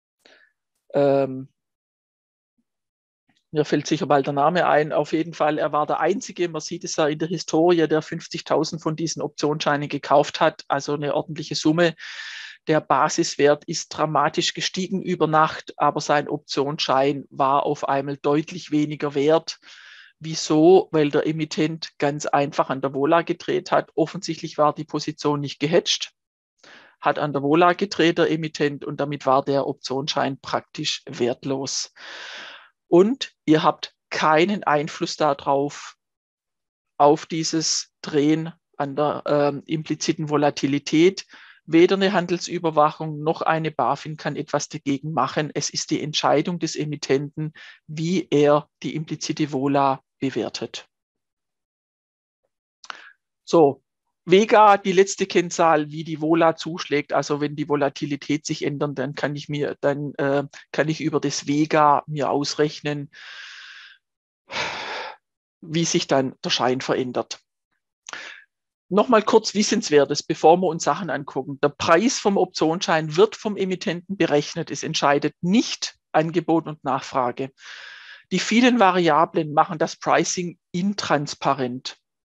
A: Mir fällt sicher bald der Name ein. Auf jeden Fall, er war der Einzige, man sieht es ja in der Historie, der 50.000 von diesen Optionsscheinen gekauft hat, also eine ordentliche Summe. Der Basiswert ist dramatisch gestiegen über Nacht, aber sein Optionsschein war auf einmal deutlich weniger wert. Wieso? Weil der Emittent ganz einfach an der Vola gedreht hat. Offensichtlich war die Position nicht gehatcht, hat an der Vola gedreht, der Emittent, und damit war der Optionsschein praktisch wertlos. Und ihr habt keinen Einfluss darauf, auf dieses Drehen an der impliziten Volatilität. Weder eine Handelsüberwachung noch eine BaFin kann etwas dagegen machen. Es ist die Entscheidung des Emittenten, wie er die implizite Vola bewertet. So, Vega, die letzte Kennzahl, wie die Vola zuschlägt. Also wenn die Volatilität sich ändert, dann kann ich über das Vega mir ausrechnen, wie sich dann der Schein verändert. Nochmal kurz Wissenswertes, bevor wir uns Sachen angucken. Der Preis vom Optionsschein wird vom Emittenten berechnet. Es entscheidet nicht Angebot und Nachfrage. Die vielen Variablen machen das Pricing intransparent.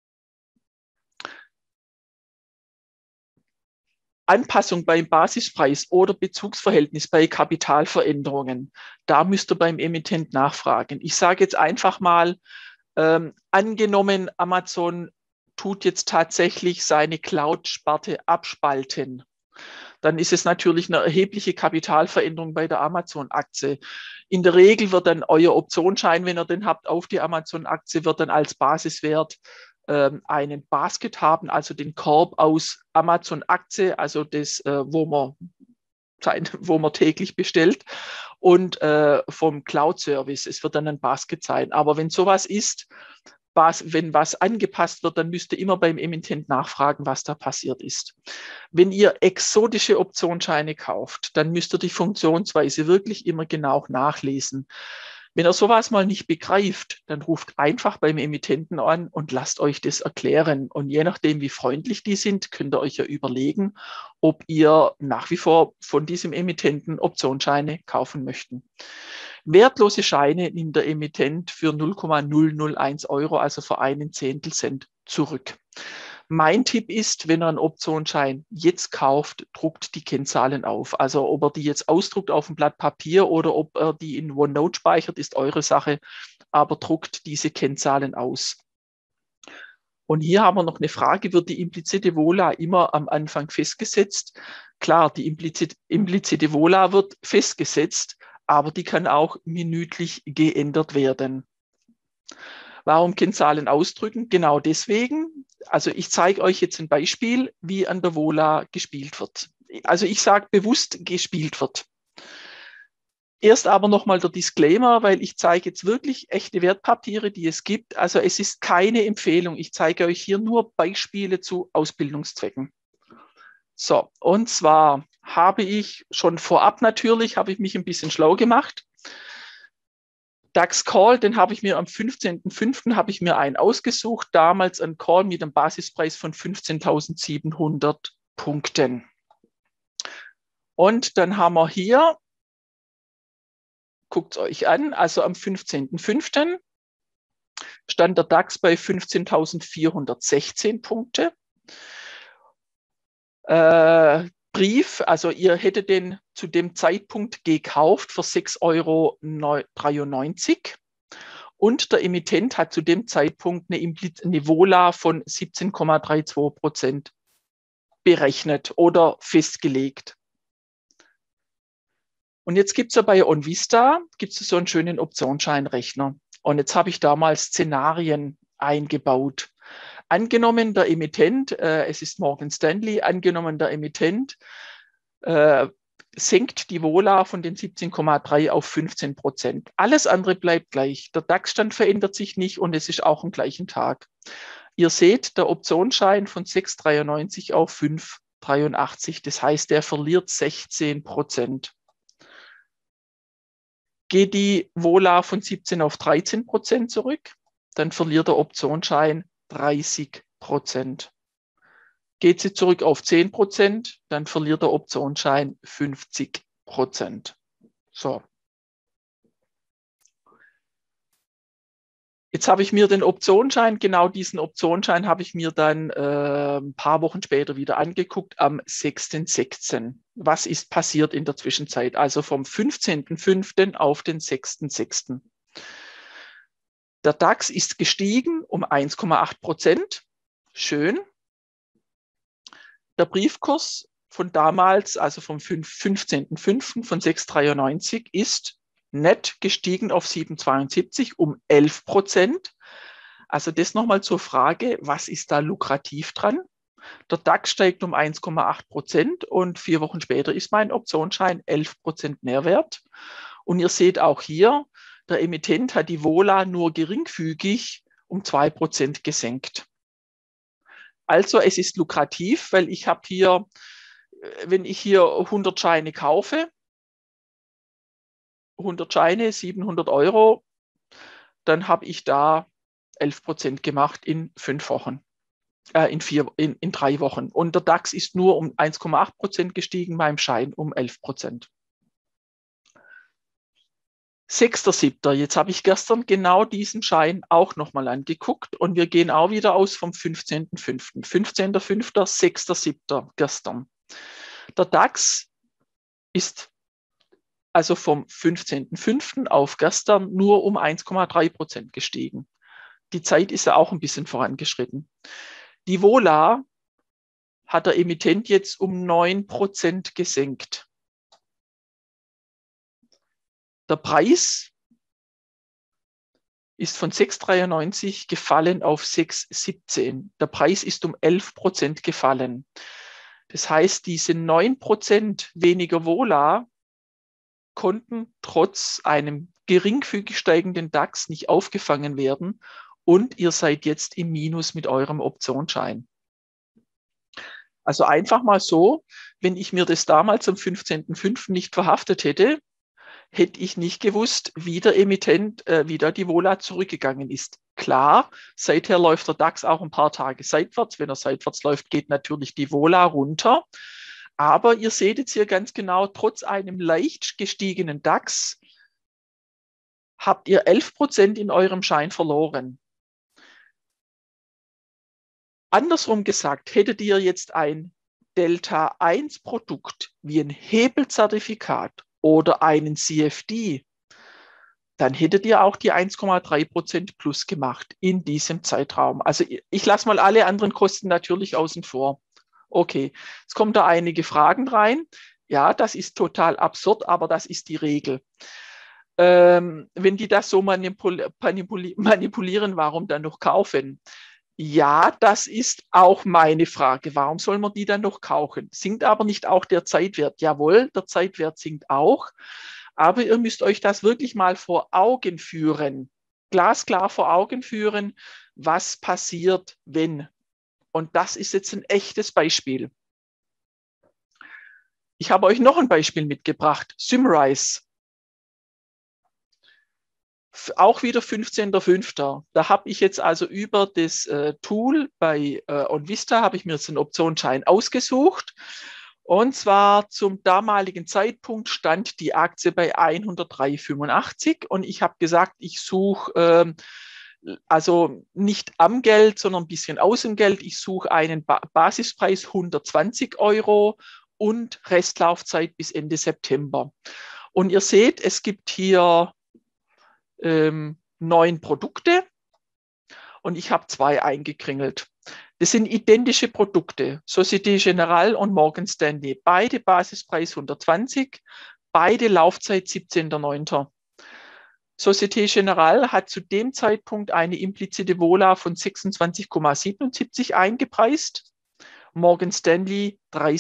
A: Anpassung beim Basispreis oder Bezugsverhältnis bei Kapitalveränderungen, da müsst ihr beim Emittent nachfragen. Ich sage jetzt einfach mal, angenommen, Amazon tut jetzt tatsächlich seine Cloud-Sparte abspalten, dann ist es natürlich eine erhebliche Kapitalveränderung bei der Amazon-Aktie. In der Regel wird dann euer Optionsschein, wenn ihr den habt, auf die Amazon-Aktie, wird dann als Basiswert einen Basket haben, also den Korb aus Amazon-Aktie, also das, wo man täglich bestellt, und vom Cloud-Service. Es wird dann ein Basket sein. Aber wenn sowas ist, wenn was angepasst wird, dann müsst ihr immer beim Emittent nachfragen, was da passiert ist. Wenn ihr exotische Optionsscheine kauft, dann müsst ihr die Funktionsweise wirklich immer genau nachlesen. Wenn ihr sowas mal nicht begreift, dann ruft einfach beim Emittenten an und lasst euch das erklären. Und je nachdem, wie freundlich die sind, könnt ihr euch ja überlegen, ob ihr nach wie vor von diesem Emittenten Optionsscheine kaufen möchten. Wertlose Scheine nimmt der Emittent für 0,001 Euro, also für einen Zehntelcent, zurück. Mein Tipp ist, wenn er einen Optionsschein jetzt kauft, druckt die Kennzahlen auf. Also ob er die jetzt ausdruckt auf ein Blatt Papier oder ob er die in OneNote speichert, ist eure Sache, aber druckt diese Kennzahlen aus. Und hier haben wir noch eine Frage, wird die implizite Vola immer am Anfang festgesetzt? Klar, die implizite Vola wird festgesetzt, aber die kann auch minütlich geändert werden. Warum Kennzahlen ausdrücken? Genau deswegen. Also ich zeige euch jetzt ein Beispiel, wie an der Vola gespielt wird. Also ich sage bewusst gespielt wird. Erst aber nochmal der Disclaimer, weil ich zeige jetzt wirklich echte Wertpapiere, die es gibt. Also es ist keine Empfehlung. Ich zeige euch hier nur Beispiele zu Ausbildungszwecken. So, und zwar habe ich schon vorab natürlich, habe ich mich ein bisschen schlau gemacht. DAX Call, den habe ich mir am 15.05. habe ich mir einen ausgesucht, damals ein Call mit einem Basispreis von 15.700 Punkten. Und dann haben wir hier, guckt es euch an, also am 15.05. stand der DAX bei 15.416 Punkte. Brief, also ihr hättet den zu dem Zeitpunkt gekauft für 6,93 € und der Emittent hat zu dem Zeitpunkt eine Vola von 17,32% berechnet oder festgelegt. Und jetzt gibt es ja bei OnVista so einen schönen Optionsscheinrechner. Und jetzt habe ich da mal Szenarien eingebaut. Angenommen, der Emittent, es ist Morgan Stanley, angenommen, der Emittent senkt die Vola von den 17,3 auf 15%. Alles andere bleibt gleich. Der DAX-Stand verändert sich nicht und es ist auch am gleichen Tag. Ihr seht, der Optionsschein von 6,93 auf 5,83. Das heißt, der verliert 16%. Geht die Vola von 17 auf 13% zurück, dann verliert der Optionsschein 30%. Geht sie zurück auf 10%, dann verliert der Optionsschein 50%. So. Jetzt habe ich mir den Optionsschein, genau diesen Optionsschein habe ich mir dann ein paar Wochen später wieder angeguckt, am 6.6. Was ist passiert in der Zwischenzeit? Also vom 15.05. auf den 6.6. Der DAX ist gestiegen um 1,8%. Schön. Der Briefkurs von damals, also vom 15.05. von 6,93 ist nett gestiegen auf 7,72 um 11%. Also das nochmal zur Frage, was ist da lukrativ dran? Der DAX steigt um 1,8% und 4 Wochen später ist mein Optionsschein 11% Nährwert. Und ihr seht auch hier, der Emittent hat die Vola nur geringfügig um 2% gesenkt. Also es ist lukrativ, weil ich habe hier, wenn ich hier 100 Scheine kaufe, 100 Scheine, 700 €, dann habe ich da 11% gemacht in 5 Wochen, in 3 Wochen. Und der DAX ist nur um 1,8% gestiegen, beim Schein um 11%. 6.7. Jetzt habe ich gestern genau diesen Schein auch nochmal angeguckt und wir gehen auch wieder aus vom 15.05. 15.05., 6.7. gestern. Der DAX ist also vom 15.05. auf gestern nur um 1,3% gestiegen. Die Zeit ist ja auch ein bisschen vorangeschritten. Die Vola hat der Emittent jetzt um 9% gesenkt. Der Preis ist von 6,93 gefallen auf 6,17. Der Preis ist um 11% gefallen. Das heißt, diese 9% weniger Vola konnten trotz einem geringfügig steigenden DAX nicht aufgefangen werden und ihr seid jetzt im Minus mit eurem Optionsschein. Also einfach mal so, wenn ich mir das damals am 15.05. nicht verhaftet hätte, hätte ich nicht gewusst, wie der Emittent, wie da die Vola zurückgegangen ist. Klar, seither läuft der DAX auch ein paar Tage seitwärts. Wenn er seitwärts läuft, geht natürlich die Vola runter. Aber ihr seht jetzt hier ganz genau, trotz einem leicht gestiegenen DAX habt ihr 11% in eurem Schein verloren. Andersrum gesagt, hättet ihr jetzt ein Delta-1-Produkt wie ein Hebelzertifikat oder einen CFD, dann hättet ihr auch die 1,3% plus gemacht in diesem Zeitraum. Also ich lasse mal alle anderen Kosten natürlich außen vor. Okay, jetzt kommen da einige Fragen rein. Ja, das ist total absurd, aber das ist die Regel. Wenn die das so manipulieren, warum dann noch kaufen? Ja, das ist auch meine Frage. Warum soll man die dann noch kaufen? Sinkt aber nicht auch der Zeitwert? Jawohl, der Zeitwert sinkt auch. Aber ihr müsst euch das wirklich mal vor Augen führen, glasklar vor Augen führen, was passiert, wenn. Und das ist jetzt ein echtes Beispiel. Ich habe euch noch ein Beispiel mitgebracht, Symrise. Auch wieder 15.05. Da habe ich jetzt also über das Tool bei OnVista habe ich mir jetzt einen Optionsschein ausgesucht. Und zwar zum damaligen Zeitpunkt stand die Aktie bei 103,85 und ich habe gesagt, ich suche also nicht am Geld, sondern ein bisschen aus dem Geld. Ich suche einen Basispreis 120 € und Restlaufzeit bis Ende September. Und ihr seht, es gibt hier 9 Produkte und ich habe 2 eingekringelt. Das sind identische Produkte, Société Générale und Morgan Stanley. Beide Basispreis 120, beide Laufzeit 17.09. Société Générale hat zu dem Zeitpunkt eine implizite Vola von 26,77 eingepreist. Morgan Stanley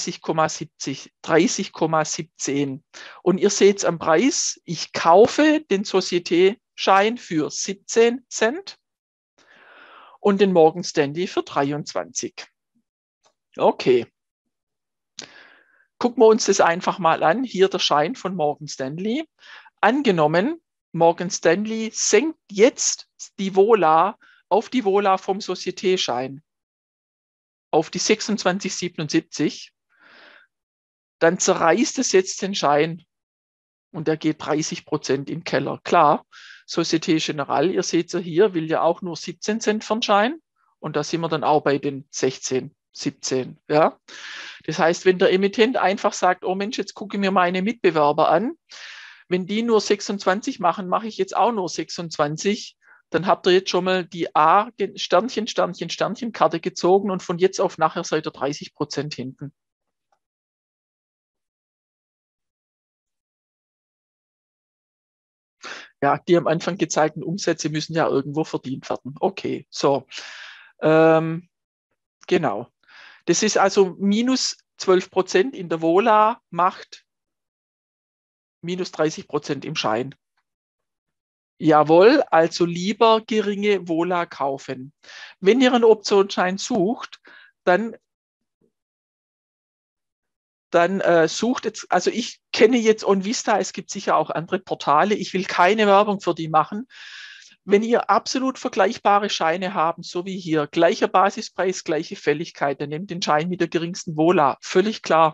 A: 30,17. Und ihr seht es am Preis, ich kaufe den Société-Schein für 17 Cent und den Morgan Stanley für 23. Okay. Gucken wir uns das einfach mal an. Hier der Schein von Morgan Stanley. Angenommen, Morgan Stanley senkt jetzt die Vola auf die Vola vom Société-Schein auf die 26,77, dann zerreißt es jetzt den Schein und der geht 30% in den Keller. Klar, Société Générale, ihr seht ja hier, will ja auch nur 17 Cent für den Schein und da sind wir dann auch bei den 16, 17. Ja? Das heißt, wenn der Emittent einfach sagt, oh Mensch, jetzt gucke ich mir meine Mitbewerber an, wenn die nur 26 machen, mache ich jetzt auch nur 26, dann habt ihr jetzt schon mal die A-Sternchen-Sternchen-Sternchen-Karte gezogen und von jetzt auf nachher seid ihr 30% hinten. Ja, die am Anfang gezeigten Umsätze müssen ja irgendwo verdient werden. Okay, so. Genau. Das ist also minus 12% in der Vola macht minus 30% im Schein. Jawohl, also lieber geringe Vola kaufen. Wenn ihr einen Optionsschein sucht, dann sucht jetzt, also ich kenne jetzt OnVista, es gibt sicher auch andere Portale, ich will keine Werbung für die machen. Wenn ihr absolut vergleichbare Scheine habt, so wie hier, gleicher Basispreis, gleiche Fälligkeit, dann nehmt den Schein mit der geringsten Vola, völlig klar.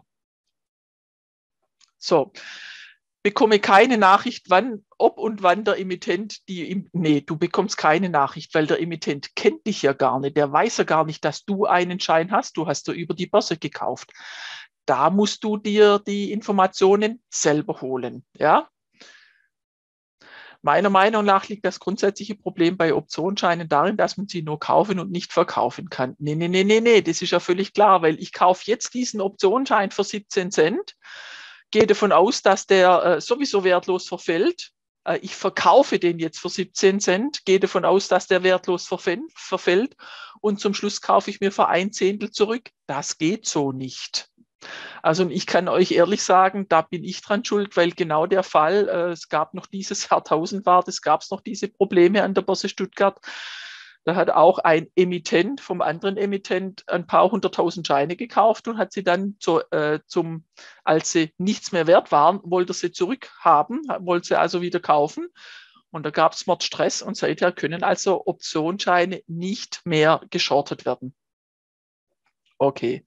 A: So, bekomme keine Nachricht, wann, ob und wann der Emittent nee, du bekommst keine Nachricht, weil der Emittent kennt dich ja gar nicht, der weiß ja gar nicht, dass du einen Schein hast, du hast ja über die Börse gekauft. Da musst du dir die Informationen selber holen, ja? Meiner Meinung nach liegt das grundsätzliche Problem bei Optionsscheinen darin, dass man sie nur kaufen und nicht verkaufen kann. Nee, das ist ja völlig klar, weil ich kaufe jetzt diesen Optionsschein für 17 Cent, gehe davon aus, dass der sowieso wertlos verfällt. Ich verkaufe den jetzt für 17 Cent, gehe davon aus, dass der wertlos verfällt und zum Schluss kaufe ich mir für 1/10 zurück. Das geht so nicht. Also ich kann euch ehrlich sagen, da bin ich dran schuld, weil genau der Fall, es gab noch dieses Jahrtausend es gab es noch diese Probleme an der Börse Stuttgart. Da hat auch ein Emittent vom anderen Emittent ein paar 100.000 Scheine gekauft und hat sie dann als sie nichts mehr wert waren, wollte sie zurückhaben, wollte sie also wieder kaufen. Und da gab es Mordstress und seither können also Optionsscheine nicht mehr geschortet werden. Okay.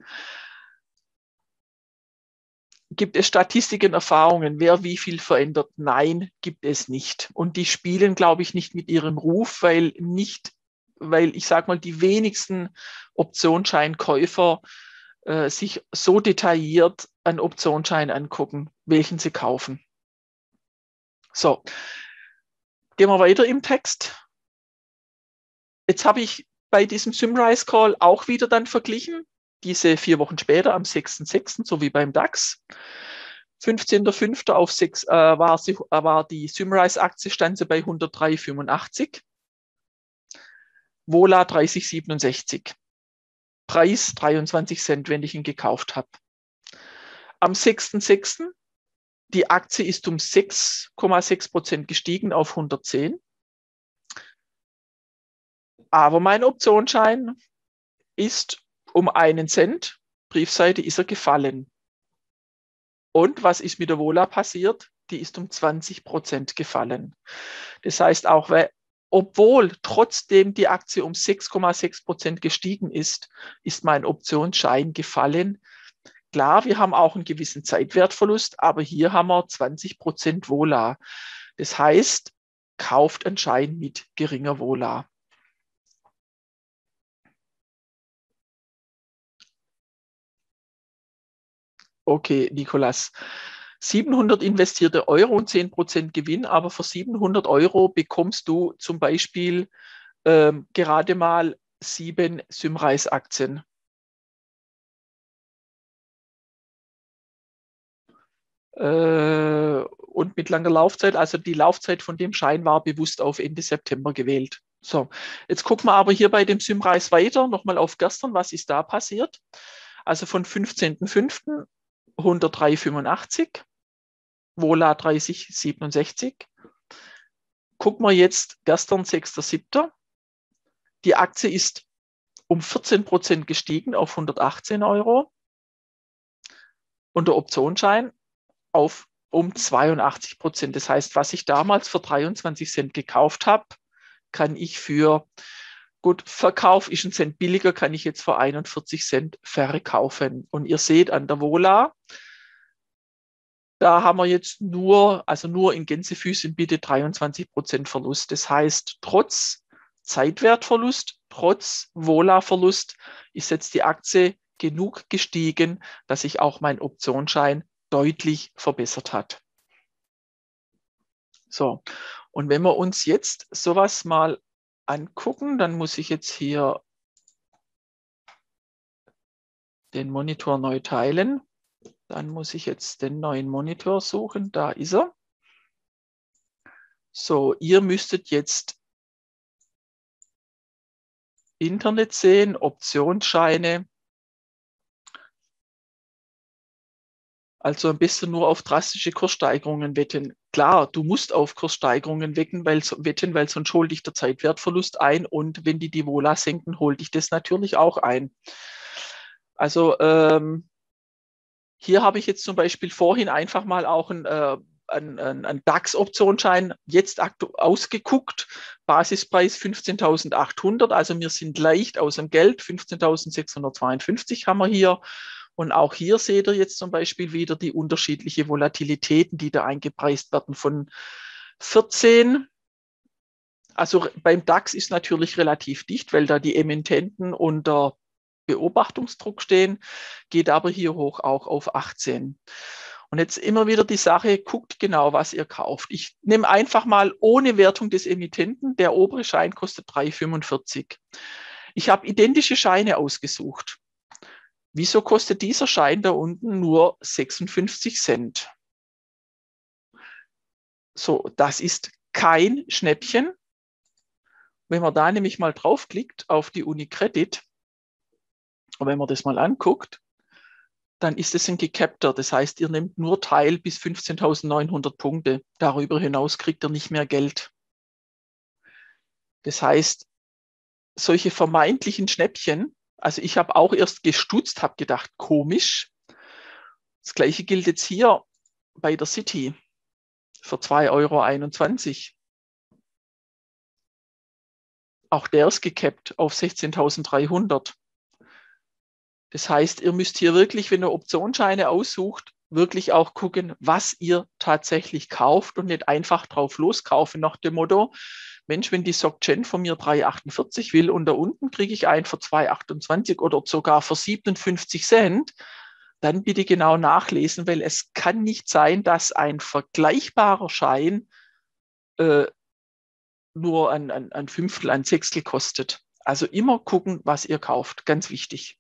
A: Gibt es Statistiken, Erfahrungen, wer wie viel verändert? Nein, gibt es nicht. Und die spielen, glaube ich, nicht mit ihrem Ruf, weil ich sage mal, die wenigsten Optionsscheinkäufer sich so detailliert einen Optionsschein angucken, welchen sie kaufen. So, gehen wir weiter im Text. Jetzt habe ich bei diesem Symrise Call auch wieder dann verglichen, diese 4 Wochen später am 6.6., so wie beim DAX. 15.05. auf 6 war die Symrise-Aktie, stand sie bei 103,85. Vola 30,67. Preis 23 Cent, wenn ich ihn gekauft habe. Am 6.6. Die Aktie ist um 6,6% gestiegen auf 110. Aber mein Optionsschein ist um 1 Cent, Briefseite ist er gefallen. Und was ist mit der Vola passiert? Die ist um 20% gefallen. Das heißt auch, obwohl trotzdem die Aktie um 6,6% gestiegen ist, ist mein Optionsschein gefallen. Klar, wir haben auch einen gewissen Zeitwertverlust, aber hier haben wir 20% Vola. Das heißt, kauft einen Schein mit geringer Vola. Okay, Nikolas. 700 investierte Euro und 10% Gewinn, aber für 700 Euro bekommst du zum Beispiel gerade mal 7 Symrise-Aktien. Und mit langer Laufzeit, also die Laufzeit von dem Schein war bewusst auf Ende September gewählt. So, jetzt gucken wir aber hier bei dem Symrise weiter, nochmal auf gestern, was ist da passiert? Also von 15.05. 103,85, Vola 30,67. Gucken wir jetzt gestern 6.07. Die Aktie ist um 14% gestiegen auf 118 Euro und der Optionsschein auf um 82%. Das heißt, was ich damals für 23 Cent gekauft habe, kann ich für, gut, Verkauf ist 1 Cent billiger, kann ich jetzt für 41 Cent verkaufen. Und ihr seht an der Vola, da haben wir jetzt nur, also nur in Gänsefüßchen bitte 23% Verlust. Das heißt, trotz Zeitwertverlust, trotz Vola-Verlust ist jetzt die Aktie genug gestiegen, dass sich auch mein Optionsschein deutlich verbessert hat. So, und wenn wir uns jetzt sowas mal angucken, dann muss ich jetzt hier den Monitor neu teilen. Dann muss ich jetzt den neuen Monitor suchen. Da ist er. So, ihr müsstet jetzt Internet sehen, Optionsscheine. Also am besten nur auf drastische Kurssteigerungen wetten. Klar, du musst auf Kurssteigerungen wetten, weil sonst holt dich der Zeitwertverlust ein und wenn die Vola senken, holt dich das natürlich auch ein. Also hier habe ich jetzt zum Beispiel vorhin einfach mal auch einen DAX-Optionsschein jetzt ausgeguckt. Basispreis 15.800, also wir sind leicht aus dem Geld. 15.652 haben wir hier. Und auch hier seht ihr jetzt zum Beispiel wieder die unterschiedlichen Volatilitäten, die da eingepreist werden von 14. Also beim DAX ist natürlich relativ dicht, weil da die Emittenten unter Beobachtungsdruck stehen, geht aber hier hoch auch auf 18. Und jetzt immer wieder die Sache, guckt genau, was ihr kauft. Ich nehme einfach mal ohne Wertung des Emittenten, der obere Schein kostet 3,45. Ich habe identische Scheine ausgesucht. Wieso kostet dieser Schein da unten nur 56 Cent? So, das ist kein Schnäppchen. Wenn man da nämlich mal draufklickt auf die UniCredit, und wenn man das mal anguckt, dann ist es ein gecappter. Das heißt, ihr nehmt nur teil bis 15.900 Punkte. Darüber hinaus kriegt ihr nicht mehr Geld. Das heißt, solche vermeintlichen Schnäppchen, also ich habe auch erst gestutzt, habe gedacht, komisch. Das Gleiche gilt jetzt hier bei der City für 2,21 Euro. Auch der ist gekappt auf 16.300. Das heißt, ihr müsst hier wirklich, wenn ihr Optionsscheine aussucht, wirklich auch gucken, was ihr tatsächlich kauft und nicht einfach drauf loskaufen nach dem Motto, Mensch, wenn die SocGen von mir 3,48 will und da unten kriege ich einen für 2,28 oder sogar für 57 Cent, dann bitte genau nachlesen, weil es kann nicht sein, dass ein vergleichbarer Schein nur ein Fünftel, ein Sechstel kostet. Also immer gucken, was ihr kauft. Ganz wichtig.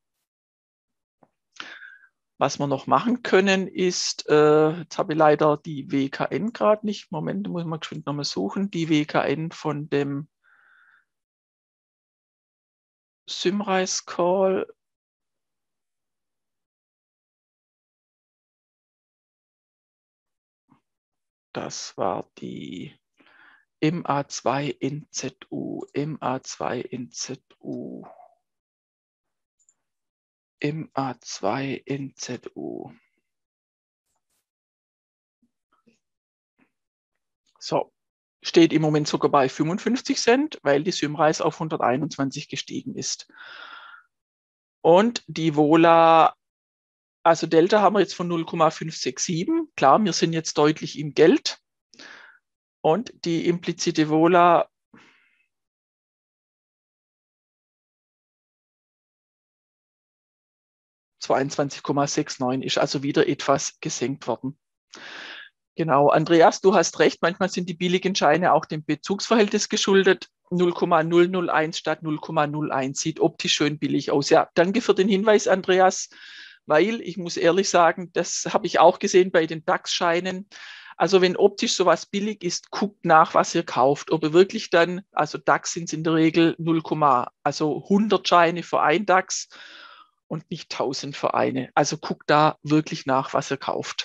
A: Was wir noch machen können, ist, jetzt habe ich leider die WKN gerade nicht. Moment, muss ich mal geschwind nochmal suchen. Die WKN von dem Symrise Call. Das war die MA2NZU, MA2NZU, MA2NZU. So, steht im Moment sogar bei 55 Cent, weil die Symrise auf 121 gestiegen ist. Und die Vola, also Delta haben wir jetzt von 0,567. Klar, wir sind jetzt deutlich im Geld. Und die implizite Vola (22,69) ist also wieder etwas gesenkt worden. Genau, Andreas, du hast recht, manchmal sind die billigen Scheine auch dem Bezugsverhältnis geschuldet. 0,001 statt 0,01 sieht optisch schön billig aus. Ja, danke für den Hinweis, Andreas, weil ich muss ehrlich sagen, das habe ich auch gesehen bei den DAX-Scheinen. Also wenn optisch sowas billig ist, guckt nach, was ihr kauft. Ob ihr wirklich dann, also DAX sind es in der Regel 0, also 100 Scheine für ein DAX und nicht 1000 für eine. Also guckt da wirklich nach, was ihr kauft.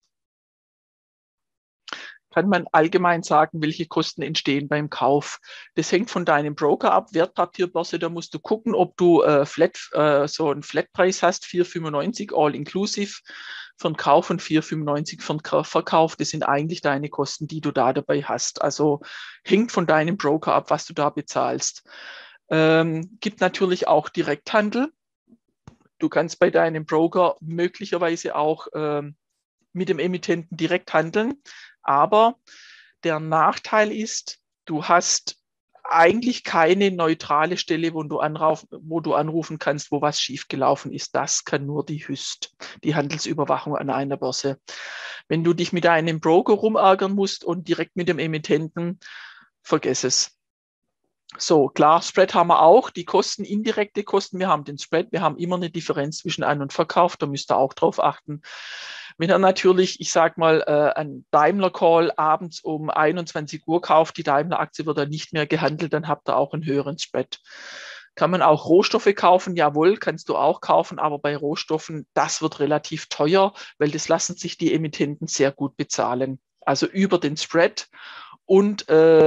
A: Kann man allgemein sagen, welche Kosten entstehen beim Kauf. Das hängt von deinem Broker ab. Wertpapierbörse, da musst du gucken, ob du so einen Flatpreis hast, 4,95 all inclusive für den Kauf und 4,95 für den Verkauf. Das sind eigentlich deine Kosten, die du da dabei hast. Also hängt von deinem Broker ab, was du da bezahlst. Gibt natürlich auch Direkthandel. Du kannst bei deinem Broker möglicherweise auch mit dem Emittenten direkt handeln. Aber der Nachteil ist, du hast eigentlich keine neutrale Stelle, wo du anrufen kannst, wo was schiefgelaufen ist. Das kann nur die HÜST, die Handelsüberwachung an einer Börse. Wenn du dich mit einem Broker rumärgern musst und direkt mit dem Emittenten, vergiss es. So, klar, Spread haben wir auch, die Kosten, indirekte Kosten, wir haben den Spread, wir haben immer eine Differenz zwischen An- und Verkauf, da müsst ihr auch drauf achten. Wenn ihr natürlich, ich sag mal, einen Daimler-Call abends um 21 Uhr kauft, die Daimler-Aktie wird dann nicht mehr gehandelt, dann habt ihr auch einen höheren Spread. Kann man auch Rohstoffe kaufen? Jawohl, kannst du auch kaufen, aber bei Rohstoffen, das wird relativ teuer, weil das lassen sich die Emittenten sehr gut bezahlen. Also über den Spread und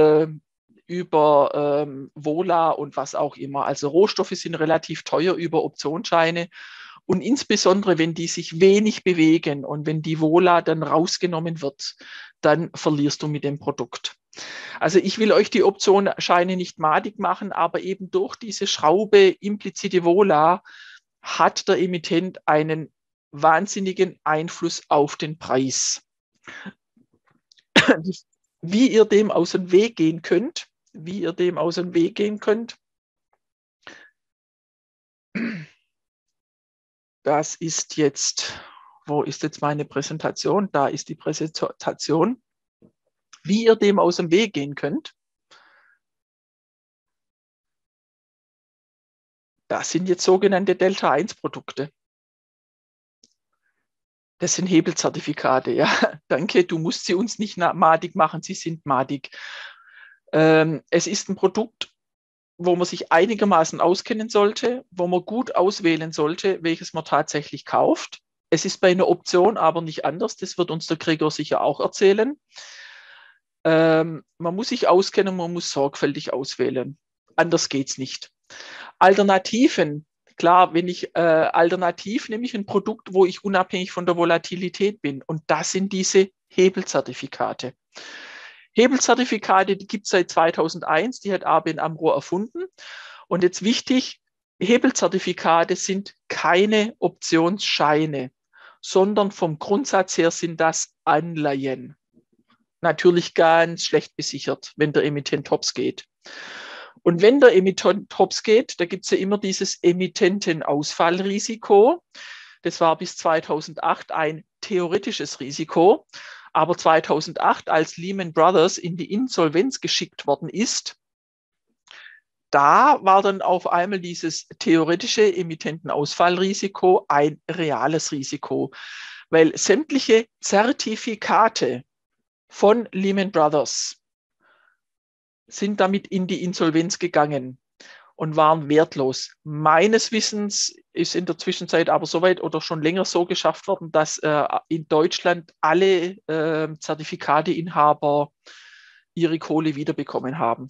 A: über Vola und was auch immer. Also Rohstoffe sind relativ teuer über Optionsscheine. Und insbesondere, wenn die sich wenig bewegen und wenn die Vola dann rausgenommen wird, dann verlierst du mit dem Produkt. Also ich will euch die Optionsscheine nicht madig machen, aber eben durch diese Schraube implizite Vola hat der Emittent einen wahnsinnigen Einfluss auf den Preis. Wie ihr dem aus dem Weg gehen könnt, das ist jetzt, wo ist jetzt meine Präsentation? Da ist die Präsentation. Wie ihr dem aus dem Weg gehen könnt, das sind jetzt sogenannte Delta-1-Produkte. Das sind Hebelzertifikate, ja. Danke, du musst sie uns nicht madig machen, sie sind madig. Es ist ein Produkt, wo man sich einigermaßen auskennen sollte, wo man gut auswählen sollte, welches man tatsächlich kauft. Es ist bei einer Option aber nicht anders, das wird uns der Gregor sicher auch erzählen. Man muss sich auskennen, man muss sorgfältig auswählen. Anders geht es nicht. Alternativen, klar, wenn ich alternativ nehme ich ein Produkt, wo ich unabhängig von der Volatilität bin. Und das sind diese Hebelzertifikate. Hebelzertifikate, die gibt es seit 2001, die hat ABN AMRO erfunden. Und jetzt wichtig, Hebelzertifikate sind keine Optionsscheine, sondern vom Grundsatz her sind das Anleihen. Natürlich ganz schlecht besichert, wenn der Emittent hops geht. Und wenn der Emittent hops geht, da gibt es ja immer dieses Emittentenausfallrisiko. Das war bis 2008 ein theoretisches Risiko. Aber 2008, als Lehman Brothers in die Insolvenz geschickt worden ist, da war dann auf einmal dieses theoretische Emittentenausfallrisiko ein reales Risiko, weil sämtliche Zertifikate von Lehman Brothers sind damit in die Insolvenz gegangen. und waren wertlos. Meines Wissens ist in der Zwischenzeit aber soweit oder schon länger so geschafft worden, dass in Deutschland alle Zertifikateinhaber ihre Kohle wiederbekommen haben.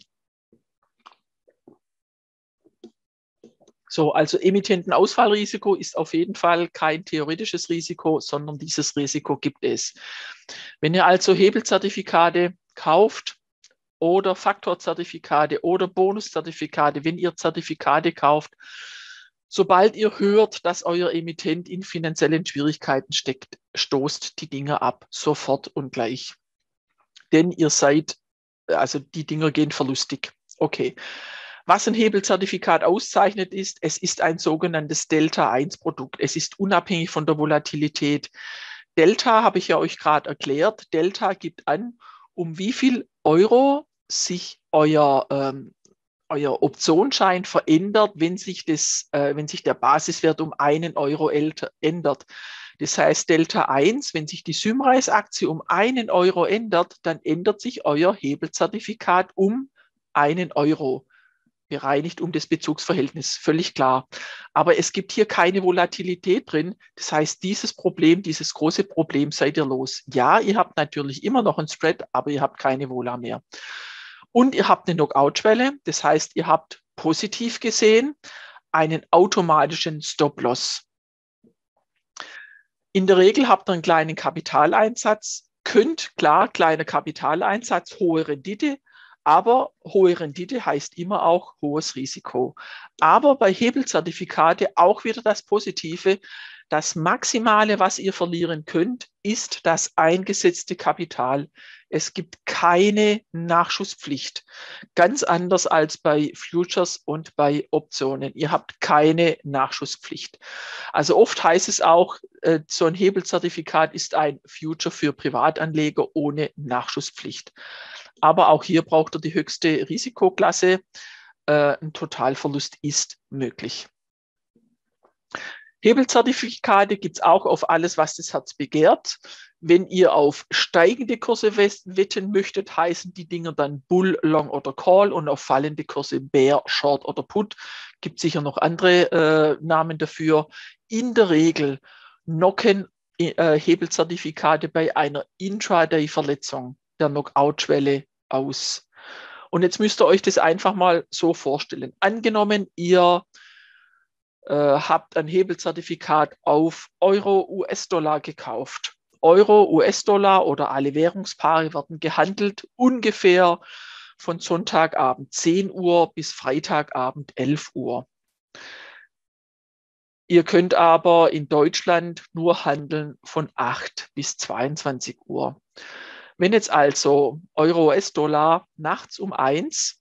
A: So, also Emittentenausfallrisiko ist auf jeden Fall kein theoretisches Risiko, sondern dieses Risiko gibt es. Wenn ihr also Hebelzertifikate kauft oder Faktorzertifikate oder Bonuszertifikate, wenn ihr Zertifikate kauft, sobald ihr hört, dass euer Emittent in finanziellen Schwierigkeiten steckt, stoßt die Dinger ab, sofort und gleich. Denn ihr seid, also die Dinger gehen verlustig. Okay. Was ein Hebelzertifikat auszeichnet ist, es ist ein sogenanntes Delta-1-Produkt. Es ist unabhängig von der Volatilität. Delta habe ich ja euch gerade erklärt. Delta gibt an, um wie viel Euro sich euer Optionsschein verändert, wenn sich der Basiswert um 1 Euro ändert. Das heißt, Delta 1, wenn sich die Symrise-Aktie um 1 Euro ändert, dann ändert sich euer Hebelzertifikat um 1 Euro. Bereinigt um das Bezugsverhältnis, völlig klar. Aber es gibt hier keine Volatilität drin. Das heißt, dieses große Problem seid ihr los. Ja, ihr habt natürlich immer noch einen Spread, aber ihr habt keine Vola mehr. Und ihr habt eine Knockout-Schwelle. Das heißt, ihr habt positiv gesehen einen automatischen Stop-Loss. In der Regel habt ihr einen kleinen Kapitaleinsatz. Klar, kleiner Kapitaleinsatz, hohe Rendite. Aber hohe Rendite heißt immer auch hohes Risiko. Aber bei Hebelzertifikate auch wieder das Positive. Das Maximale, was ihr verlieren könnt, ist das eingesetzte Kapital. Es gibt keine Nachschusspflicht. Ganz anders als bei Futures und bei Optionen. Ihr habt keine Nachschusspflicht. Also oft heißt es auch, so ein Hebelzertifikat ist ein Future für Privatanleger ohne Nachschusspflicht. Aber auch hier braucht er die höchste Risikoklasse. Ein Totalverlust ist möglich. Hebelzertifikate gibt es auch auf alles, was das Herz begehrt. Wenn ihr auf steigende Kurse wetten möchtet, heißen die Dinger dann Bull, Long oder Call und auf fallende Kurse Bear, Short oder Put. Gibt sicher noch andere Namen dafür. In der Regel knocken Hebelzertifikate bei einer Intraday-Verletzung der Knockout-Schwelle aus. Und jetzt müsst ihr euch das einfach mal so vorstellen. Angenommen, ihr habt ein Hebelzertifikat auf Euro, US-Dollar gekauft. Euro, US-Dollar oder alle Währungspaare werden gehandelt ungefähr von Sonntagabend 10 Uhr bis Freitagabend 11 Uhr. Ihr könnt aber in Deutschland nur handeln von 8 bis 22 Uhr. Wenn jetzt also Euro, US-Dollar nachts um 1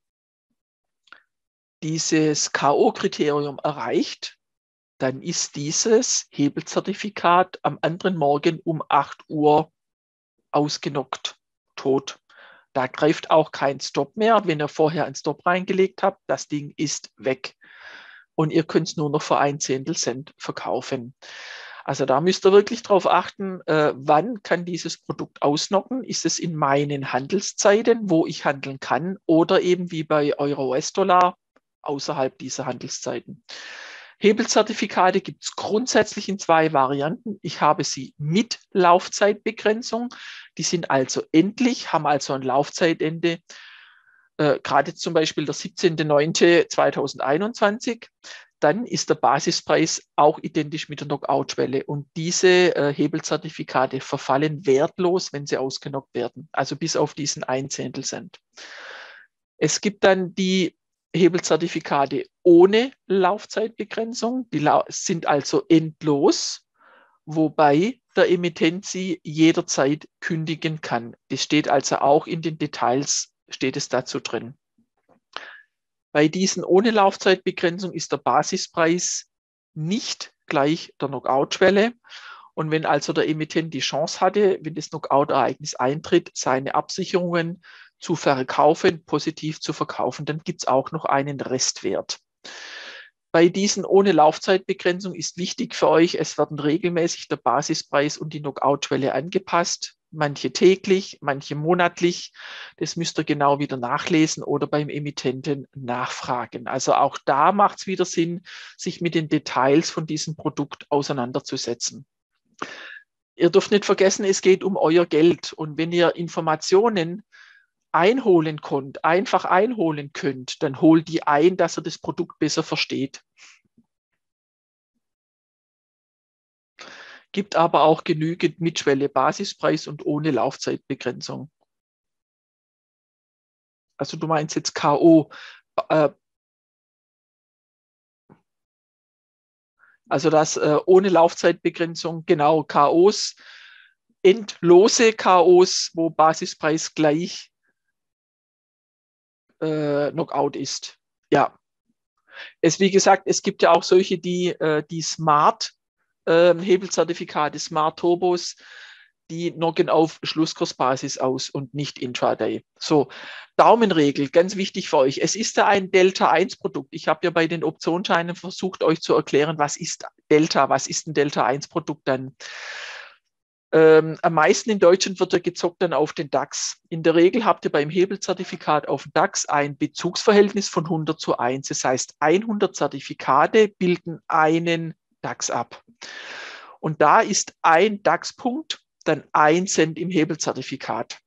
A: dieses K.O.-Kriterium erreicht, dann ist dieses Hebelzertifikat am anderen Morgen um 8 Uhr ausgenockt, tot. Da greift auch kein Stop mehr. Wenn ihr vorher einen Stop reingelegt habt, das Ding ist weg. Und ihr könnt es nur noch für 1 Zehntel Cent verkaufen. Also da müsst ihr wirklich darauf achten, wann kann dieses Produkt ausnocken? Ist es in meinen Handelszeiten, wo ich handeln kann, oder eben wie bei Euro, US-Dollar außerhalb dieser Handelszeiten? Hebelzertifikate gibt es grundsätzlich in 2 Varianten. Ich habe sie mit Laufzeitbegrenzung. Die sind also endlich, haben also ein Laufzeitende. Gerade zum Beispiel der 17.09.2021. Dann ist der Basispreis auch identisch mit der Knockout-Schwelle. Und diese Hebelzertifikate verfallen wertlos, wenn sie ausgenockt werden. Also bis auf diesen 1 Zehntel Cent. Es gibt dann die Hebelzertifikate ohne Laufzeitbegrenzung. Die sind also endlos, wobei der Emittent sie jederzeit kündigen kann. Das steht also auch in den Details, steht es dazu drin. Bei diesen ohne Laufzeitbegrenzung ist der Basispreis nicht gleich der Knockout-Schwelle. Und wenn also der Emittent die Chance hatte, wenn das Knockout-Ereignis eintritt, seine Absicherungen zu verkaufen, positiv zu verkaufen, dann gibt es auch noch einen Restwert. Bei diesen ohne Laufzeitbegrenzung ist wichtig für euch, es werden regelmäßig der Basispreis und die Knockout-Schwelle angepasst. manche täglich, manche monatlich. Das müsst ihr genau wieder nachlesen oder beim Emittenten nachfragen. Also auch da macht es wieder Sinn, sich mit den Details von diesem Produkt auseinanderzusetzen. Ihr dürft nicht vergessen, es geht um euer Geld. Und wenn ihr Informationen einfach einholen könnt, dann holt die ein, dass ihr das Produkt besser versteht. Gibt aber auch genügend mit Schwelle Basispreis und ohne Laufzeitbegrenzung. Also du meinst jetzt K.O. Also das ohne Laufzeitbegrenzung, genau, K.O.s, endlose K.O.s, wo Basispreis gleich Knockout ist. Ja. Wie gesagt, es gibt ja auch solche, die Smart Hebelzertifikate, Smart Turbos, die knocken auf Schlusskursbasis aus und nicht Intraday. So, Daumenregel, ganz wichtig für euch. Es ist ja ein Delta-1-Produkt. Ich habe ja bei den Optionsscheinen versucht, euch zu erklären, was ist Delta, was ist ein Delta-1-Produkt dann. Am meisten in Deutschland wird er gezockt dann auf den DAX. In der Regel habt ihr beim Hebelzertifikat auf dem DAX ein Bezugsverhältnis von 100:1. Das heißt, 100 Zertifikate bilden einen DAX ab. Und da ist ein DAX-Punkt dann 1 Cent im Hebelzertifikat.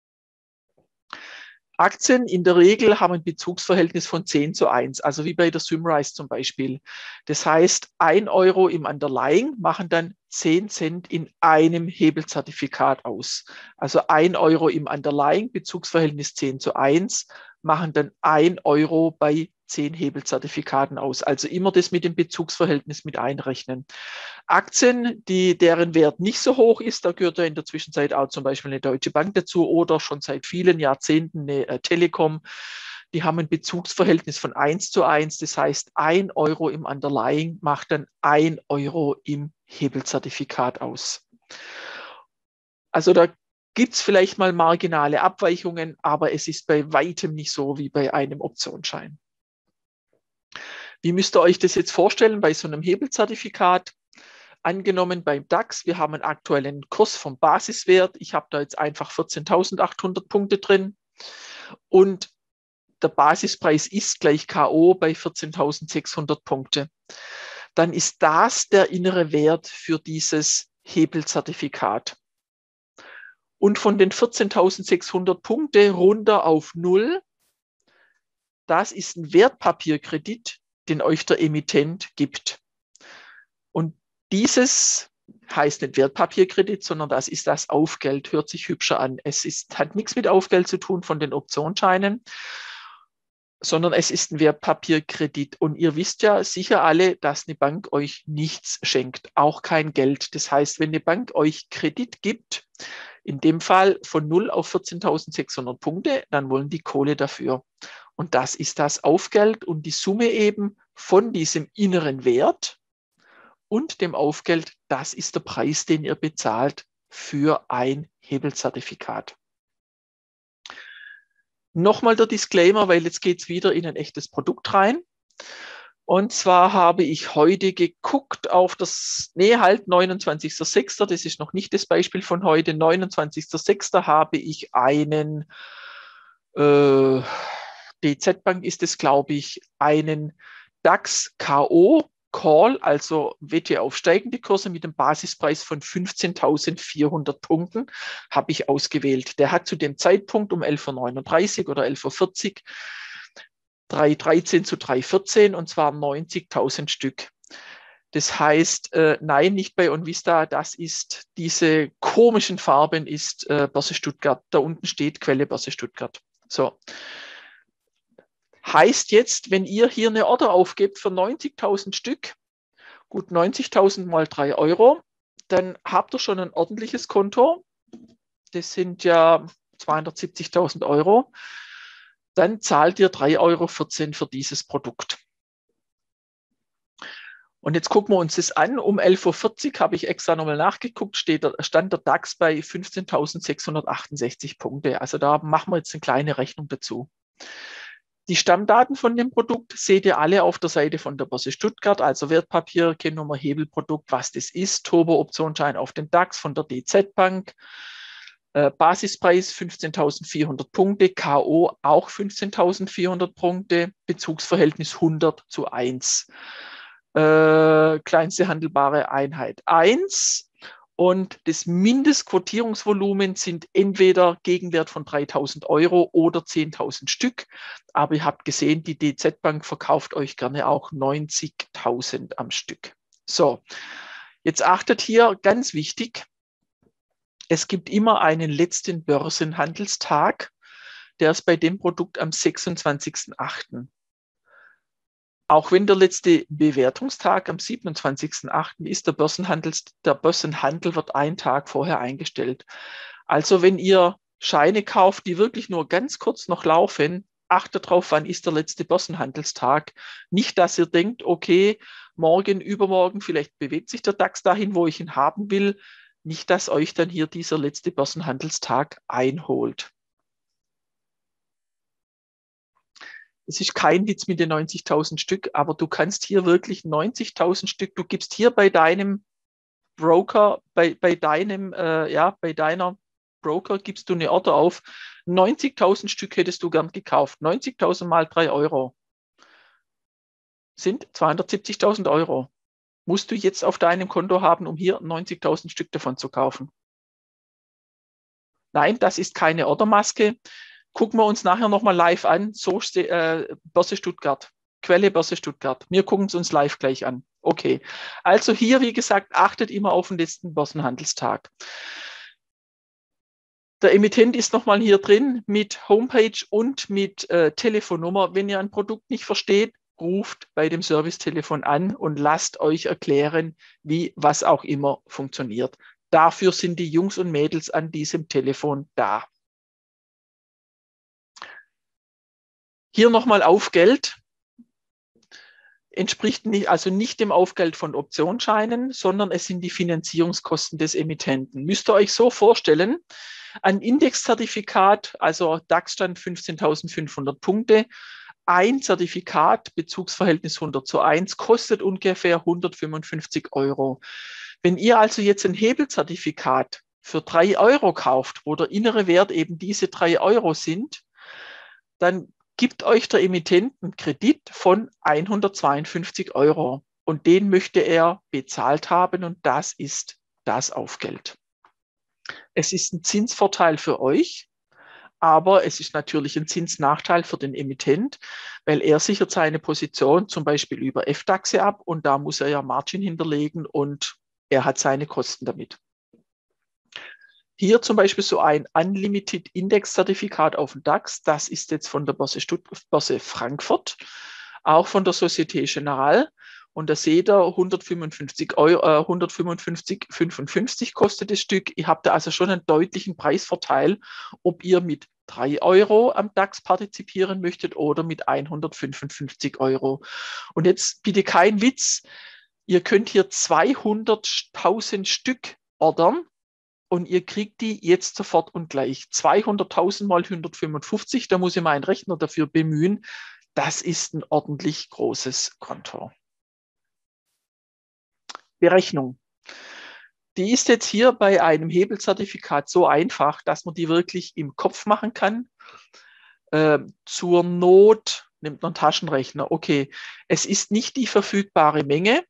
A: Aktien in der Regel haben ein Bezugsverhältnis von 10:1, also wie bei der Symrise zum Beispiel. Das heißt, 1 Euro im Underlying machen dann 10 Cent in einem Hebelzertifikat aus. Also 1 Euro im Underlying, Bezugsverhältnis 10:1, machen dann 1 Euro bei 10 Hebelzertifikaten aus. Also immer das mit dem Bezugsverhältnis mit einrechnen. Aktien, deren Wert nicht so hoch ist, da gehört ja in der Zwischenzeit auch zum Beispiel eine Deutsche Bank dazu oder schon seit vielen Jahrzehnten eine Telekom. Die haben ein Bezugsverhältnis von 1:1. Das heißt, 1 Euro im Underlying macht dann 1 Euro im Hebelzertifikat aus. Also da gibt es vielleicht mal marginale Abweichungen, aber es ist bei weitem nicht so wie bei einem Optionsschein. Wie müsst ihr euch das jetzt vorstellen bei so einem Hebelzertifikat? Angenommen beim DAX, wir haben einen aktuellen Kurs vom Basiswert. Ich habe da jetzt einfach 14.800 Punkte drin und der Basispreis ist gleich K.O. bei 14.600 Punkte. Dann ist das der innere Wert für dieses Hebelzertifikat. Und von den 14.600 Punkte runter auf 0, das ist ein Wertpapierkredit, den euch der Emittent gibt. Und dieses heißt nicht Wertpapierkredit, sondern das ist das Aufgeld, hört sich hübscher an. Hat nichts mit Aufgeld zu tun von den Optionsscheinen, sondern es ist ein Wertpapierkredit. Und ihr wisst ja sicher alle, dass eine Bank euch nichts schenkt, auch kein Geld. Das heißt, wenn eine Bank euch Kredit gibt, in dem Fall von 0 auf 14.600 Punkte, dann wollen die Kohle dafür. Und das ist das Aufgeld und die Summe eben von diesem inneren Wert und dem Aufgeld, das ist der Preis, den ihr bezahlt für ein Hebelzertifikat. Nochmal der Disclaimer, weil jetzt geht es wieder in ein echtes Produkt rein. Und zwar habe ich heute geguckt auf das, 29.06., das ist noch nicht das Beispiel von heute, 29.06. habe ich einen, DZ Bank ist es, glaube ich, einen DAX K.O. Call, also Wette auf steigende Kurse mit dem Basispreis von 15.400 Punkten, habe ich ausgewählt. Der hat zu dem Zeitpunkt um 11.39 Uhr oder 11.40 Uhr 3,13 zu 3,14 und zwar 90.000 Stück. Das heißt, nein, nicht bei OnVista, das ist diese komischen Farben, ist Börse Stuttgart. Da unten steht Quelle Börse Stuttgart. So. Heißt jetzt, wenn ihr hier eine Order aufgebt für 90.000 Stück, gut 90.000 mal 3 Euro, dann habt ihr schon ein ordentliches Konto. Das sind ja 270.000 Euro. Dann zahlt ihr 3,14 Euro für dieses Produkt. Und jetzt gucken wir uns das an. Um 11.40 Uhr habe ich extra nochmal nachgeguckt, stand der DAX bei 15.668 Punkte. Also da machen wir jetzt eine kleine Rechnung dazu. Die Stammdaten von dem Produkt seht ihr alle auf der Seite von der Börse Stuttgart, also Wertpapier, Kennnummer, Hebelprodukt, was das ist, Turbo-Optionsschein auf den DAX von der DZ Bank. Basispreis 15.400 Punkte, K.O. auch 15.400 Punkte, Bezugsverhältnis 100:1. Kleinste handelbare Einheit 1. Und das Mindestquotierungsvolumen sind entweder Gegenwert von 3.000 € oder 10.000 Stück. Aber ihr habt gesehen, die DZ Bank verkauft euch gerne auch 90.000 am Stück. So, jetzt achtet hier, ganz wichtig, es gibt immer einen letzten Börsenhandelstag. Der ist bei dem Produkt am 26.08. Auch wenn der letzte Bewertungstag am 27.08. ist, der Börsenhandel wird einen Tag vorher eingestellt. Also wenn ihr Scheine kauft, die wirklich nur ganz kurz noch laufen, achtet darauf, wann ist der letzte Börsenhandelstag. Nicht, dass ihr denkt, okay, morgen, übermorgen, vielleicht bewegt sich der DAX dahin, wo ich ihn haben will. Nicht, dass euch dann hier dieser letzte Börsenhandelstag einholt. Es ist kein Witz mit den 90.000 Stück, aber du kannst hier wirklich 90.000 Stück, du gibst hier bei deinem Broker, bei deiner Broker gibst du eine Order auf. 90.000 Stück hättest du gern gekauft. 90.000 mal 3 € sind 270.000 €. Musst du jetzt auf deinem Konto haben, um hier 90.000 Stück davon zu kaufen. Nein, das ist keine Ordermaske. Gucken wir uns nachher nochmal live an. So Börse Stuttgart, Quelle Börse Stuttgart. Wir gucken es uns live gleich an. Okay, also hier, wie gesagt, achtet immer auf den letzten Börsenhandelstag. Der Emittent ist nochmal hier drin mit Homepage und mit Telefonnummer. Wenn ihr ein Produkt nicht versteht, ruft bei dem Servicetelefon an und lasst euch erklären, wie was auch immer funktioniert. Dafür sind die Jungs und Mädels an diesem Telefon da. Hier nochmal Aufgeld. Entspricht nicht dem Aufgeld von Optionsscheinen, sondern es sind die Finanzierungskosten des Emittenten. Müsst ihr euch so vorstellen, ein Indexzertifikat, also DAX-Stand 15.500 Punkte, ein Zertifikat, Bezugsverhältnis 100:1, kostet ungefähr 155 €. Wenn ihr also jetzt ein Hebelzertifikat für 3 € kauft, wo der innere Wert eben diese 3 € sind, dann gibt euch der Emittent einen Kredit von 152 € und den möchte er bezahlt haben und das ist das Aufgeld. Es ist ein Zinsvorteil für euch, aber es ist natürlich ein Zinsnachteil für den Emittent, weil er sichert seine Position zum Beispiel über FDAXe ab und da muss er ja Margin hinterlegen und er hat seine Kosten damit. Hier zum Beispiel so ein Unlimited Index-Zertifikat auf dem DAX. Das ist jetzt von der Börse Frankfurt, auch von der Société Générale. Und da seht ihr 155,55 kostet das Stück. Ihr habt da also schon einen deutlichen Preisvorteil, ob ihr mit 3 € am DAX partizipieren möchtet oder mit 155 €. Und jetzt bitte kein Witz. Ihr könnt hier 200.000 Stück ordern. Und ihr kriegt die jetzt sofort und gleich. 200.000 mal 155, da muss ich meinen Rechner dafür bemühen. Das ist ein ordentlich großes Konto. Berechnung. Die ist jetzt hier bei einem Hebelzertifikat so einfach, dass man die wirklich im Kopf machen kann. Zur Not nimmt man einen Taschenrechner. Okay, es ist nicht die verfügbare Menge.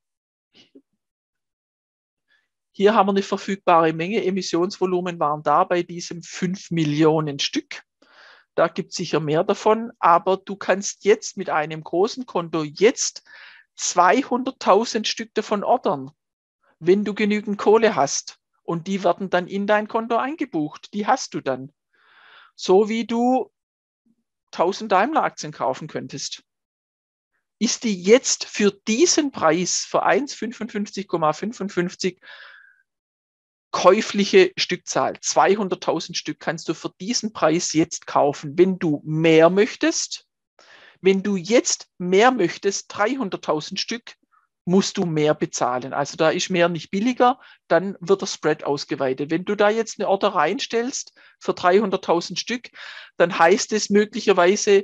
A: Hier haben wir eine verfügbare Menge. Emissionsvolumen waren da bei diesem 5 Millionen Stück. Da gibt es sicher mehr davon. Aber du kannst jetzt mit einem großen Konto jetzt 200.000 Stück davon ordern, wenn du genügend Kohle hast. Und die werden dann in dein Konto eingebucht. Die hast du dann. So wie du 1000 Daimler-Aktien kaufen könntest. Ist die jetzt für diesen Preis, für 1,55,55 käufliche Stückzahl, 200.000 Stück kannst du für diesen Preis jetzt kaufen. Wenn du mehr möchtest, 300.000 Stück, musst du mehr bezahlen. Also da ist mehr nicht billiger, dann wird der Spread ausgeweitet. Wenn du da jetzt eine Order reinstellst für 300.000 Stück, dann heißt es möglicherweise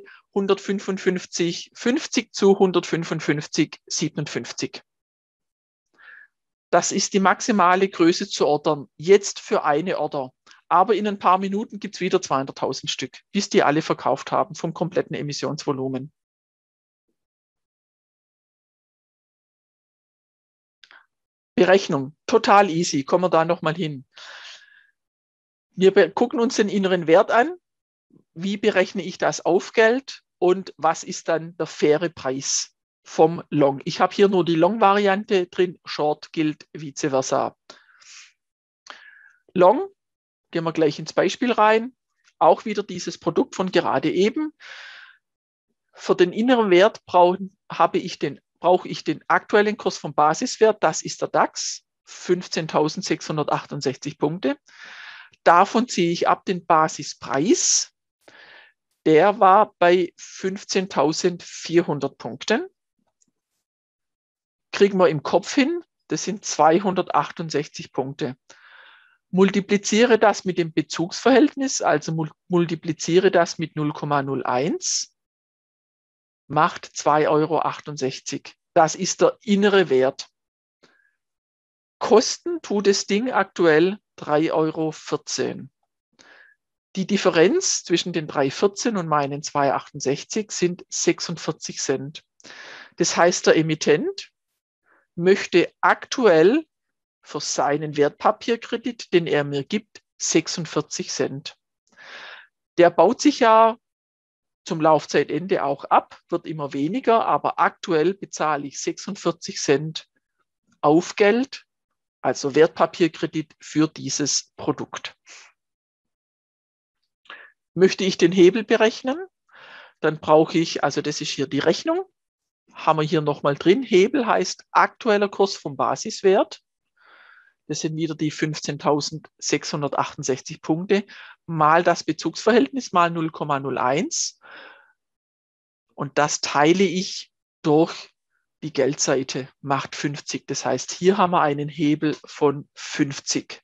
A: 155,50 zu 155,57. Das ist die maximale Größe zu ordern, jetzt für eine Order. Aber in ein paar Minuten gibt es wieder 200.000 Stück, bis die alle verkauft haben vom kompletten Emissionsvolumen. Berechnung, total easy, kommen wir da nochmal hin. Wir gucken uns den inneren Wert an. Wie berechne ich das Aufgeld und was ist dann der faire Preis vom Long? Ich habe hier nur die Long-Variante drin, Short gilt vice versa. Long, gehen wir gleich ins Beispiel rein. Auch wieder dieses Produkt von gerade eben. Für den inneren Wert brauche ich den aktuellen Kurs vom Basiswert, das ist der DAX, 15.668 Punkte. Davon ziehe ich ab den Basispreis. Der war bei 15.400 Punkten. Kriegen wir im Kopf hin, das sind 268 Punkte. Multipliziere das mit dem Bezugsverhältnis, also multipliziere das mit 0,01, macht 2,68 €. Das ist der innere Wert. Kosten tut das Ding aktuell 3,14 €. Die Differenz zwischen den 3,14 und meinen 2,68 sind 46 Cent. Das heißt, der Emittent möchte aktuell für seinen Wertpapierkredit, den er mir gibt, 46 Cent. Der baut sich ja zum Laufzeitende auch ab, wird immer weniger, aber aktuell bezahle ich 46 Cent Aufgeld, also Wertpapierkredit für dieses Produkt. Möchte ich den Hebel berechnen, dann brauche ich, also das ist hier die Rechnung, haben wir hier nochmal drin. Hebel heißt aktueller Kurs vom Basiswert. Das sind wieder die 15.668 Punkte mal das Bezugsverhältnis mal 0,01. Und das teile ich durch die Geldseite, macht 50. Das heißt, hier haben wir einen Hebel von 50.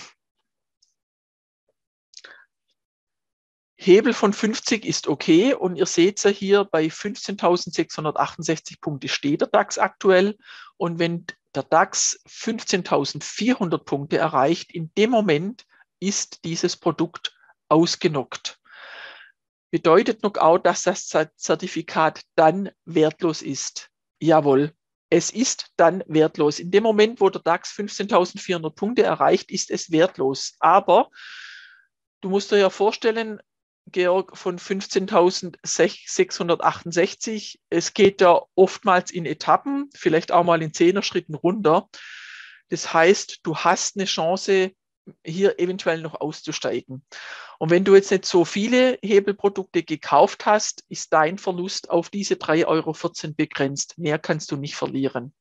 A: Hebel von 50 ist okay und ihr seht ja hier bei 15.668 Punkte steht der DAX aktuell und wenn der DAX 15.400 Punkte erreicht, in dem Moment ist dieses Produkt ausgenockt. Bedeutet Knockout, dass das Zertifikat dann wertlos ist? Jawohl, es ist dann wertlos. In dem Moment, wo der DAX 15.400 Punkte erreicht, ist es wertlos. Aber du musst dir ja vorstellen, Georg, von 15.668, es geht ja oftmals in Etappen, vielleicht auch mal in 10er-Schritten runter. Das heißt, du hast eine Chance, hier eventuell noch auszusteigen. Und wenn du jetzt nicht so viele Hebelprodukte gekauft hast, ist dein Verlust auf diese 3,14 € begrenzt. Mehr kannst du nicht verlieren.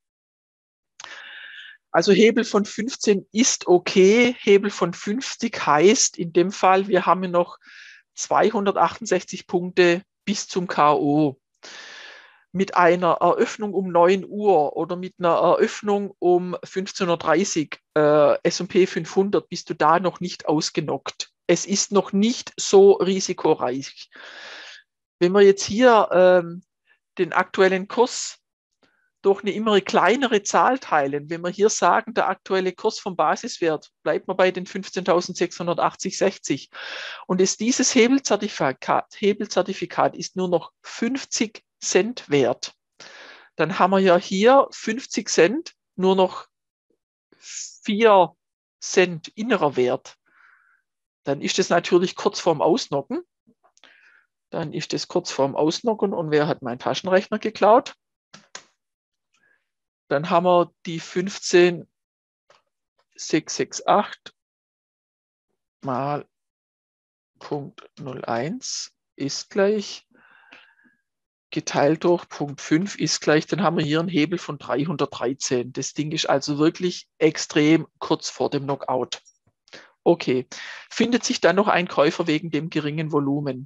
A: Also Hebel von 15 ist okay. Hebel von 50 heißt in dem Fall, wir haben noch 268 Punkte bis zum K.O. Mit einer Eröffnung um 9 Uhr oder mit einer Eröffnung um 15:30 Uhr S&P 500 bist du da noch nicht ausgenockt. Es ist noch nicht so risikoreich. Wenn wir jetzt hier den aktuellen Kurs durch eine immer kleinere Zahl teilen, wenn wir hier sagen, der aktuelle Kurs vom Basiswert, bleibt man bei den 15.680,60 und ist dieses Hebelzertifikat ist nur noch 50 Cent wert, dann haben wir ja hier 50 Cent nur noch 4 Cent innerer Wert. Dann ist es natürlich kurz vorm Ausnocken. Und wer hat meinen Taschenrechner geklaut? Dann haben wir die 15.668 mal Punkt 01 ist gleich geteilt durch Punkt 5 ist gleich, dann haben wir hier einen Hebel von 313. Das Ding ist also wirklich extrem kurz vor dem Knockout. Okay, findet sich dann noch ein Käufer wegen dem geringen Volumen?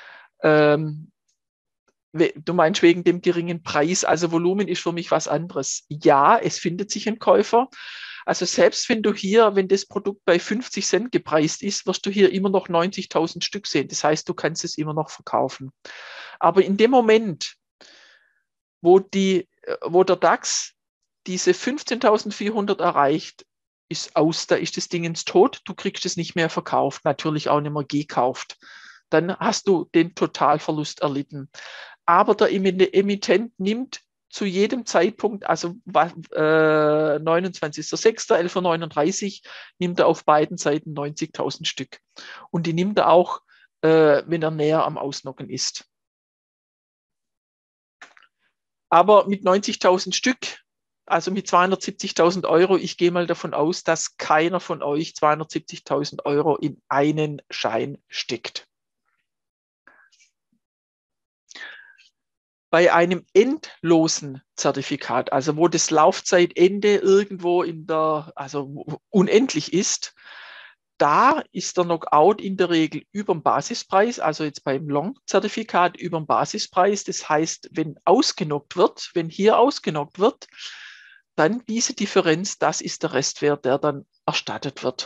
A: Du meinst wegen dem geringen Preis, also Volumen ist für mich was anderes. Ja, es findet sich ein Käufer. Also selbst wenn du hier, wenn das Produkt bei 50 Cent gepreist ist, wirst du hier immer noch 90.000 Stück sehen. Das heißt, du kannst es immer noch verkaufen. Aber in dem Moment, wo der DAX diese 15.400 erreicht, ist aus, da ist das Ding ins Tot, du kriegst es nicht mehr verkauft, natürlich auch nicht mehr gekauft. Dann hast du den Totalverlust erlitten. Aber der Emittent nimmt zu jedem Zeitpunkt, also 29.06.11.39, nimmt er auf beiden Seiten 90.000 Stück. Und die nimmt er auch, wenn er näher am Ausnocken ist. Aber mit 90.000 Stück, also mit 270.000 Euro, ich gehe mal davon aus, dass keiner von euch 270.000 Euro in einen Schein steckt. Bei einem endlosen Zertifikat, also wo das Laufzeitende irgendwo also unendlich ist, da ist der Knockout in der Regel über dem Basispreis, also jetzt beim Long-Zertifikat über dem Basispreis. Das heißt, wenn ausgenockt wird, wenn hier ausgenockt wird, dann diese Differenz, das ist der Restwert, der dann erstattet wird.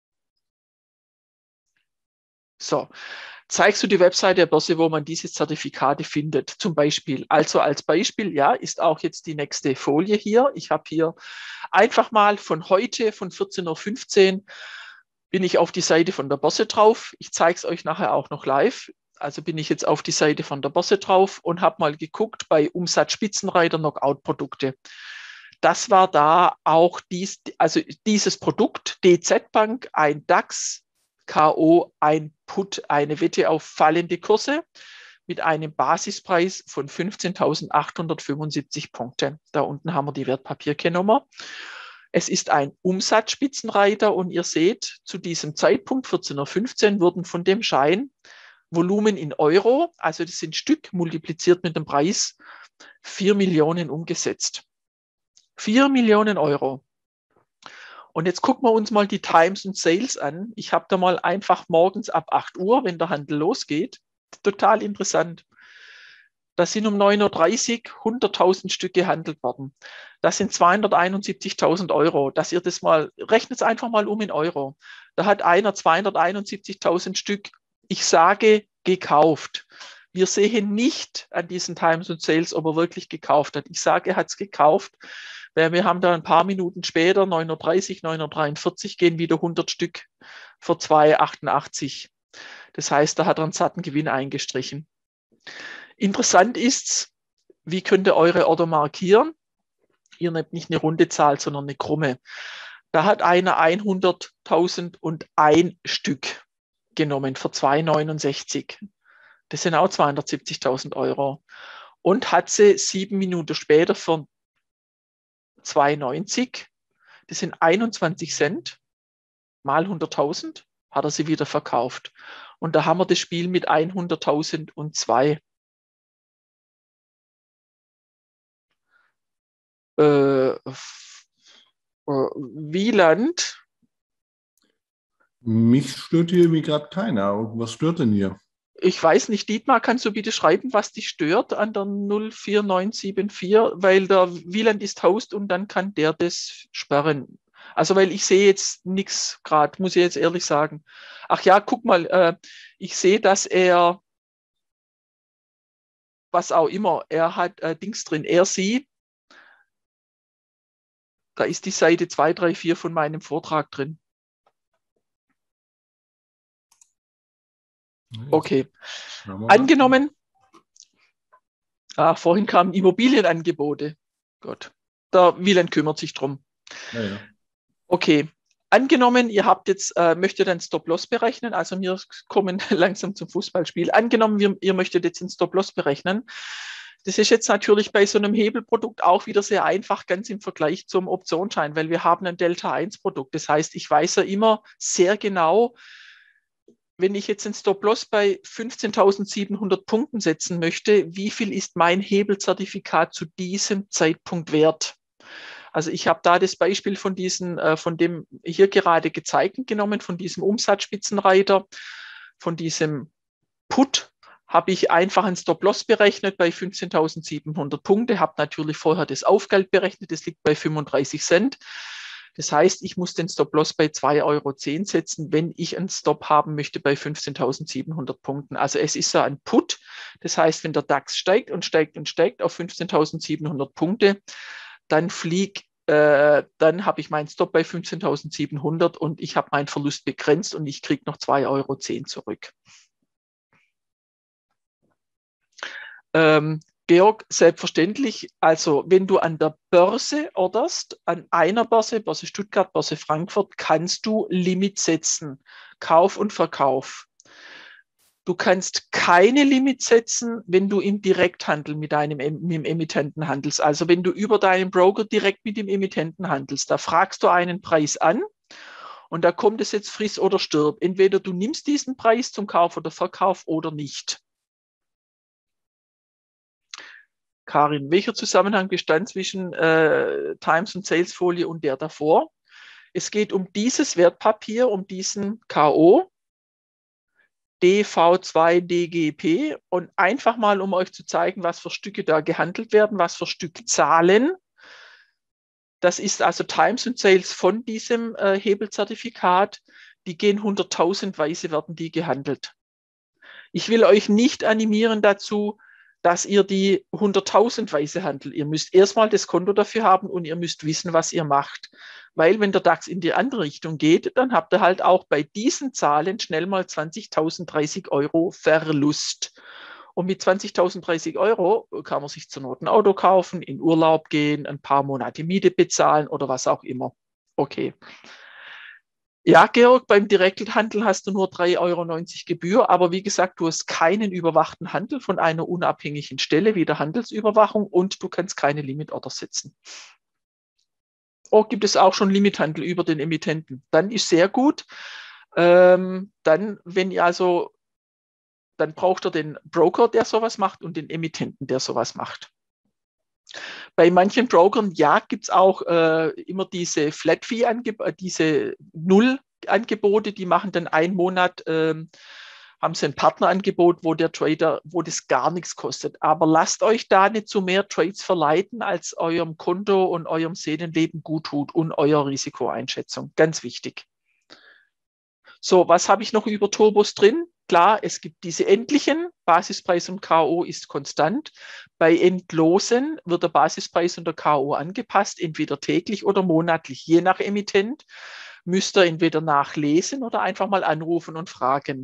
A: So, zeigst du die Webseite der Börse, wo man diese Zertifikate findet, zum Beispiel. Also als Beispiel, ja, ist auch jetzt die nächste Folie hier. Ich habe hier einfach mal von heute, von 14.15 Uhr, bin ich auf die Seite von der Börse drauf. Ich zeige es euch nachher auch noch live. Also bin ich jetzt auf die Seite von der Börse drauf und habe mal geguckt bei Umsatzspitzenreiter Knockout-Produkte. Das war da auch dieses Produkt, DZ Bank, ein DAX, KO, ein Put, eine Wette auf fallende Kurse mit einem Basispreis von 15.875 Punkte. Da unten haben wir die Wertpapierkennnummer. Es ist ein Umsatzspitzenreiter und ihr seht, zu diesem Zeitpunkt, 14.15 Uhr, wurden von dem Schein Volumen in Euro, also das sind Stück multipliziert mit dem Preis, 4 Millionen umgesetzt. 4 Millionen Euro. Und jetzt gucken wir uns mal die Times und Sales an. Ich habe da mal einfach morgens ab 8 Uhr, wenn der Handel losgeht, total interessant. Da sind um 9.30 Uhr 100.000 Stück gehandelt worden. Das sind 271.000 Euro. Dass ihr das mal, rechnet es einfach mal um in Euro. Da hat einer 271.000 Stück, ich sage, gekauft. Wir sehen nicht an diesen Times und Sales, ob er wirklich gekauft hat. Ich sage, er hat es gekauft, weil wir haben da ein paar Minuten später, 9.30 Uhr, 9.43 Uhr, gehen wieder 100 Stück für 2,88. Das heißt, da hat er einen satten Gewinn eingestrichen. Interessant ist, wie könnt ihr eure Order markieren? Ihr nehmt nicht eine runde Zahl, sondern eine krumme. Da hat einer 100.001 Stück genommen für 2,69. Das sind auch 270.000 Euro. Und hat sie 7 Minuten später für 2,90. Das sind 21 Cent mal 100.000, hat er sie wieder verkauft. Und da haben wir das Spiel mit 100.002. Wieland.
B: Mich stört hier irgendwie gerade keiner. Was stört denn hier?
A: Ich weiß nicht, Dietmar, kannst du bitte schreiben, was dich stört an der 04974, weil der Wieland ist Host und dann kann der das sperren. Also, weil ich sehe jetzt nichts gerade, muss ich jetzt ehrlich sagen. Ach ja, guck mal, ich sehe, dass er, was auch immer, er hat Dings drin, er, sie, da ist die Seite 234 von meinem Vortrag drin. Okay. Angenommen, vorhin kamen Immobilienangebote. Gott, der Wieland kümmert sich drum.
B: Ja.
A: Okay. Angenommen, ihr habt jetzt, möchtet einen Stop-Loss berechnen, also wir kommen langsam zum Fußballspiel. Angenommen, ihr möchtet jetzt einen Stop-Loss berechnen. Das ist jetzt natürlich bei so einem Hebelprodukt auch wieder sehr einfach, ganz im Vergleich zum Optionsschein, weil wir haben ein Delta-1-Produkt. Das heißt, ich weiß ja immer sehr genau, wenn ich jetzt einen Stop-Loss bei 15.700 Punkten setzen möchte, wie viel ist mein Hebelzertifikat zu diesem Zeitpunkt wert? Also ich habe da das Beispiel von dem hier gerade gezeigten genommen, von diesem Umsatzspitzenreiter, von diesem Put habe ich einfach einen Stop-Loss berechnet bei 15.700 Punkte, habe natürlich vorher das Aufgeld berechnet, das liegt bei 35 Cent. Das heißt, ich muss den Stop-Loss bei 2,10 Euro setzen, wenn ich einen Stop haben möchte bei 15.700 Punkten. Also es ist ja ein Put. Das heißt, wenn der DAX steigt und steigt und steigt auf 15.700 Punkte, dann fliegt dann habe ich meinen Stop bei 15.700 und ich habe meinen Verlust begrenzt und ich kriege noch 2,10 Euro zurück. Georg, selbstverständlich, also wenn du an der Börse orderst, an einer Börse, Börse Stuttgart, Börse Frankfurt, kannst du Limit setzen, Kauf und Verkauf. Du kannst keine Limit setzen, wenn du im Direkthandel mit dem Emittenten handelst. Also wenn du über deinen Broker direkt mit dem Emittenten handelst, da fragst du einen Preis an und da kommt es jetzt friss oder stirb. Entweder du nimmst diesen Preis zum Kauf oder Verkauf oder nicht. Karin, welcher Zusammenhang bestand zwischen Times- und Sales-Folie und der davor? Es geht um dieses Wertpapier, um diesen KO, DV2DGP und einfach mal, um euch zu zeigen, was für Stücke da gehandelt werden, was für Stückzahlen. Das ist also Times und Sales von diesem Hebelzertifikat. Die gehen 100.000-weise, werden die gehandelt. Ich will euch nicht animieren dazu, dass ihr die 100.000-weise handelt. Ihr müsst erstmal das Konto dafür haben und ihr müsst wissen, was ihr macht. Weil wenn der DAX in die andere Richtung geht, dann habt ihr halt auch bei diesen Zahlen schnell mal 20.000, 30 Euro Verlust. Und mit 20.000, 30 Euro kann man sich zur Not ein Auto kaufen, in Urlaub gehen, ein paar Monate Miete bezahlen oder was auch immer. Okay. Ja, Georg, beim Direkthandel hast du nur 3,90 Euro Gebühr, aber wie gesagt, du hast keinen überwachten Handel von einer unabhängigen Stelle wie der Handelsüberwachung und du kannst keine Limit-Order setzen. Oh, gibt es auch schon Limithandel über den Emittenten? Dann ist sehr gut. Dann, wenn ihr also, dann braucht ihr den Broker, der sowas macht und den Emittenten, der sowas macht. Bei manchen Brokern, ja, gibt es auch immer diese Flat-Fee-Angebote, diese Null-Angebote, die machen dann einen Monat, haben sie ein Partnerangebot, wo der Trader, wo das gar nichts kostet. Aber lasst euch da nicht zu mehr Trades verleiten, als eurem Konto und eurem Seelenleben gut tut und eurer Risikoeinschätzung. Ganz wichtig. So, was habe ich noch über Turbos drin? Klar, es gibt diese endlichen, Basispreis und KO ist konstant. Bei endlosen wird der Basispreis und der KO angepasst, entweder täglich oder monatlich, je nach Emittent. Müsst ihr entweder nachlesen oder einfach mal anrufen und fragen.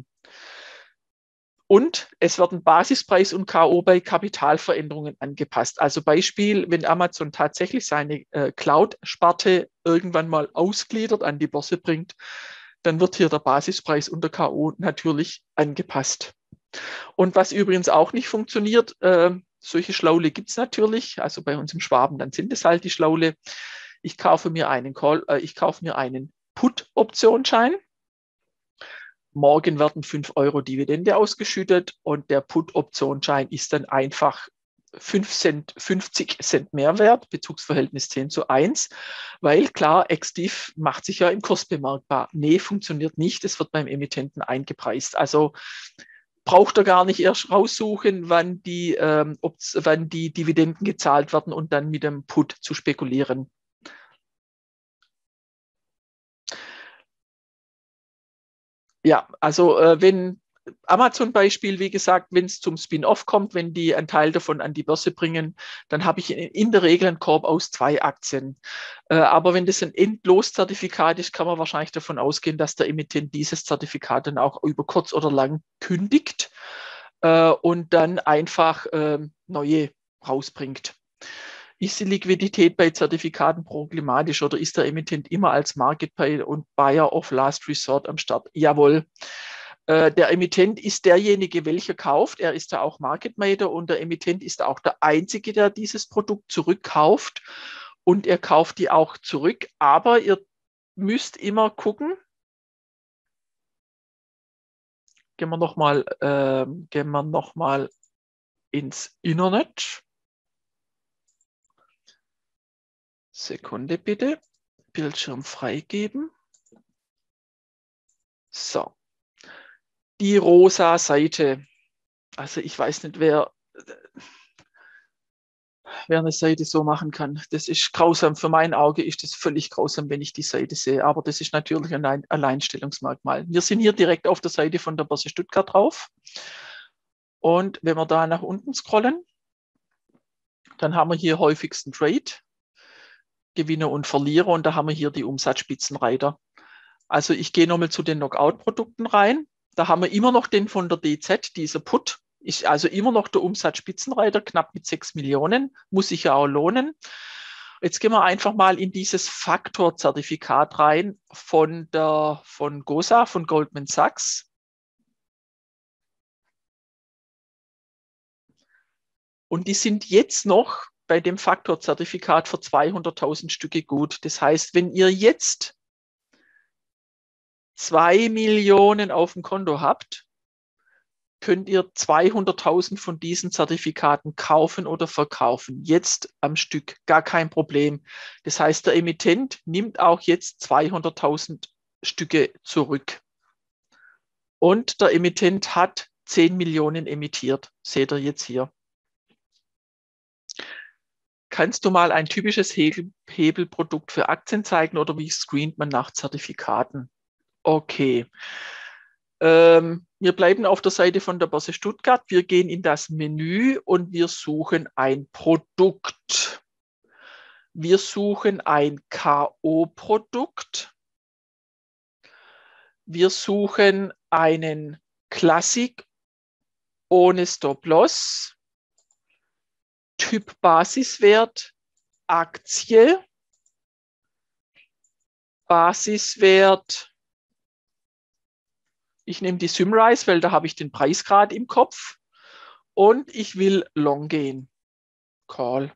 A: Und es werden Basispreis und KO bei Kapitalveränderungen angepasst. Also Beispiel, wenn Amazon tatsächlich seine Cloud-Sparte irgendwann mal ausgliedert, an die Börse bringt, dann wird hier der Basispreis und der KO natürlich angepasst. Und was übrigens auch nicht funktioniert, solche Schlaule gibt es natürlich, also bei uns im Schwaben, dann sind es halt die Schlaule. Ich kaufe mir einen Put-Optionsschein. Morgen werden 5 Euro Dividende ausgeschüttet und der Put-Optionsschein ist dann einfach 50 Cent Mehrwert, Bezugsverhältnis 10:1, weil klar, XDIV macht sich ja im Kurs bemerkbar. Nee, funktioniert nicht, es wird beim Emittenten eingepreist. Also braucht er gar nicht erst raussuchen, wann die Dividenden gezahlt werden und dann mit dem Put zu spekulieren. Ja, also wenn Amazon-Beispiel, wie gesagt, wenn es zum Spin-off kommt, wenn die einen Teil davon an die Börse bringen, dann habe ich in der Regel einen Korb aus 2 Aktien. Aber wenn das ein Endlos-Zertifikat ist, kann man wahrscheinlich davon ausgehen, dass der Emittent dieses Zertifikat dann auch über kurz oder lang kündigt und dann einfach neue rausbringt. Ist die Liquidität bei Zertifikaten problematisch oder ist der Emittent immer als Market und Buyer of Last Resort am Start? Jawohl. Der Emittent ist derjenige, welcher kauft. Er ist ja auch Market Maker und der Emittent ist auch der Einzige, der dieses Produkt zurückkauft und er kauft die auch zurück. Aber ihr müsst immer gucken. Gehen wir noch mal ins Internet. Sekunde bitte. Bildschirm freigeben. So. Die rosa Seite. Also ich weiß nicht, wer eine Seite so machen kann. Das ist grausam. Für mein Auge ist das völlig grausam, wenn ich die Seite sehe. Aber das ist natürlich ein Alleinstellungsmerkmal. Wir sind hier direkt auf der Seite von der Börse Stuttgart drauf. Und wenn wir da nach unten scrollen, dann haben wir hier häufigsten Trade. Gewinner und Verlierer und da haben wir hier die Umsatzspitzenreiter. Also ich gehe nochmal zu den Knockout-Produkten rein. Da haben wir immer noch den von der DZ, dieser Put. Ist also immer noch der Umsatzspitzenreiter, knapp mit 6 Millionen. Muss sich ja auch lohnen. Jetzt gehen wir einfach mal in dieses Faktor-Zertifikat rein von GOSA, von Goldman Sachs. Und die sind jetzt noch bei dem Faktor-Zertifikat für 200.000 Stücke gut. Das heißt, wenn ihr jetzt 2 Millionen auf dem Konto habt, könnt ihr 200.000 von diesen Zertifikaten kaufen oder verkaufen. Jetzt am Stück, gar kein Problem. Das heißt, der Emittent nimmt auch jetzt 200.000 Stücke zurück. Und der Emittent hat 10 Millionen emittiert. Seht ihr jetzt hier. Kannst du mal ein typisches Hebelprodukt für Aktien zeigen oder wie screent man nach Zertifikaten? Okay. Wir bleiben auf der Seite von der Börse Stuttgart. Wir gehen in das Menü und wir suchen ein Produkt. Wir suchen ein K.O.-Produkt. Wir suchen einen Klassik ohne Stop-Loss. Typ Basiswert, Aktie. Basiswert. Ich nehme die Symrise, weil da habe ich den Preis gerade im Kopf. Und ich will Long gehen. Call.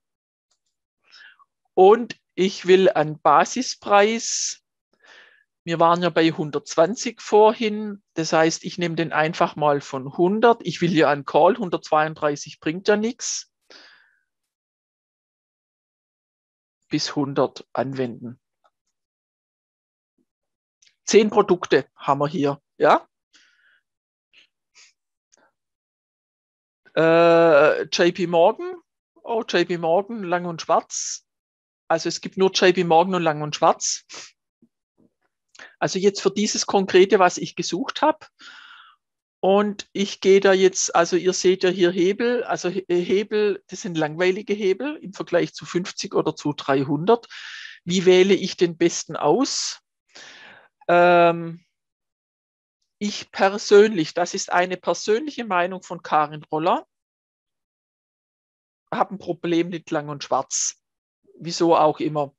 A: Und ich will einen Basispreis. Wir waren ja bei 120 vorhin. Das heißt, ich nehme den einfach mal von 100. Ich will ja einen Call. 132 bringt ja nichts. Bis 100 anwenden. 10 Produkte haben wir hier. Ja? JP Morgan, oh, JP Morgan, Lang und Schwarz. Also es gibt nur JP Morgan und Lang und Schwarz. Also jetzt für dieses Konkrete, was ich gesucht habe. Und ich gehe da jetzt, also ihr seht ja hier Hebel, also Hebel, das sind langweilige Hebel im Vergleich zu 50 oder zu 300. Wie wähle ich den besten aus? Ich persönlich, das ist eine persönliche Meinung von Karin Roller, habe ein Problem mit Lang und Schwarz. Wieso auch immer.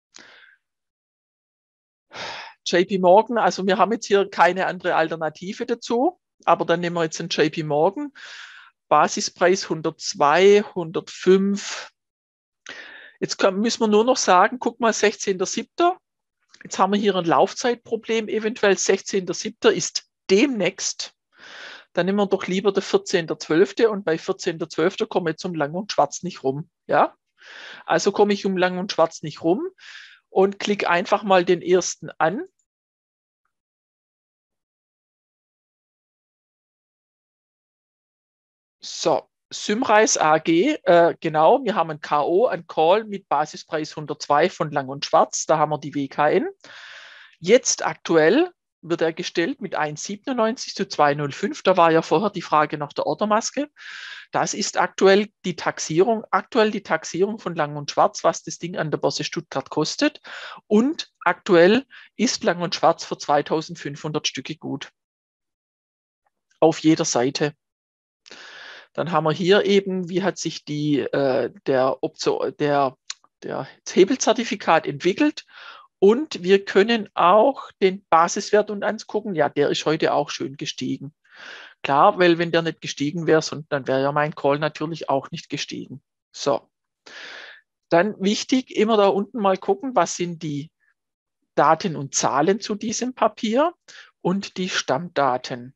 A: JP Morgan, also wir haben jetzt hier keine andere Alternative dazu, aber dann nehmen wir jetzt den JP Morgan. Basispreis 102, 105. Jetzt müssen wir nur noch sagen, guck mal, 16.07. Jetzt haben wir hier ein Laufzeitproblem, eventuell 16.07. ist demnächst. Dann nehmen wir doch lieber der 14.12. und bei 14.12. komme ich zum Lang und Schwarz nicht rum. Ja? Also komme ich um Lang und Schwarz nicht rum und klicke einfach mal den ersten an. So, Symrise AG, genau, wir haben ein K.O., ein Call mit Basispreis 102 von Lang und Schwarz, da haben wir die WKN. Jetzt aktuell wird er gestellt mit 1,97 zu 2,05. Da war ja vorher die Frage nach der Ordermaske. Das ist aktuell die Taxierung von Lang und Schwarz, was das Ding an der Börse Stuttgart kostet. Und aktuell ist Lang und Schwarz für 2.500 Stücke gut. Auf jeder Seite. Dann haben wir hier eben, wie hat sich der Hebelzertifikat entwickelt. Und wir können auch den Basiswert uns angucken. Ja, der ist heute auch schön gestiegen. Klar, weil wenn der nicht gestiegen wäre, dann wäre ja mein Call natürlich auch nicht gestiegen. So. Dann wichtig, immer da unten mal gucken, was sind die Daten und Zahlen zu diesem Papier und die Stammdaten.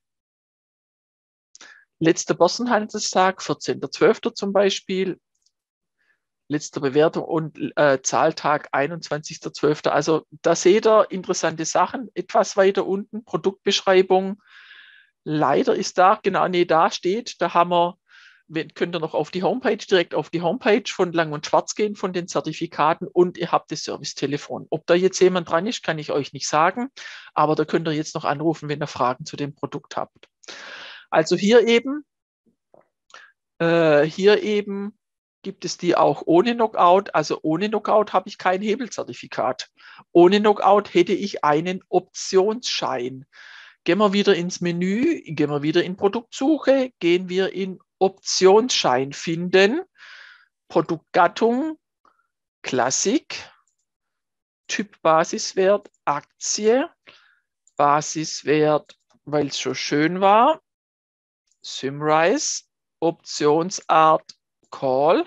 A: Letzter Börsenhandelstag, 14.12. zum Beispiel. Letzte Bewertung und Zahltag 21.12. Also da seht ihr interessante Sachen. Etwas weiter unten, Produktbeschreibung. Leider ist da, genau, nee, da steht, da haben wir, könnt ihr noch auf die Homepage, direkt auf die Homepage von Lang und Schwarz gehen, von den Zertifikaten und ihr habt das Servicetelefon. Ob da jetzt jemand dran ist, kann ich euch nicht sagen, aber da könnt ihr jetzt noch anrufen, wenn ihr Fragen zu dem Produkt habt. Also hier eben gibt es die auch ohne Knockout. Also ohne Knockout habe ich kein Hebelzertifikat. Ohne Knockout hätte ich einen Optionsschein. Gehen wir wieder ins Menü, gehen wir wieder in Produktsuche, gehen wir in Optionsschein finden, Produktgattung, Klassik, Typ Basiswert, Aktie, Basiswert, weil es so schön war, Symrise, Optionsart, Call,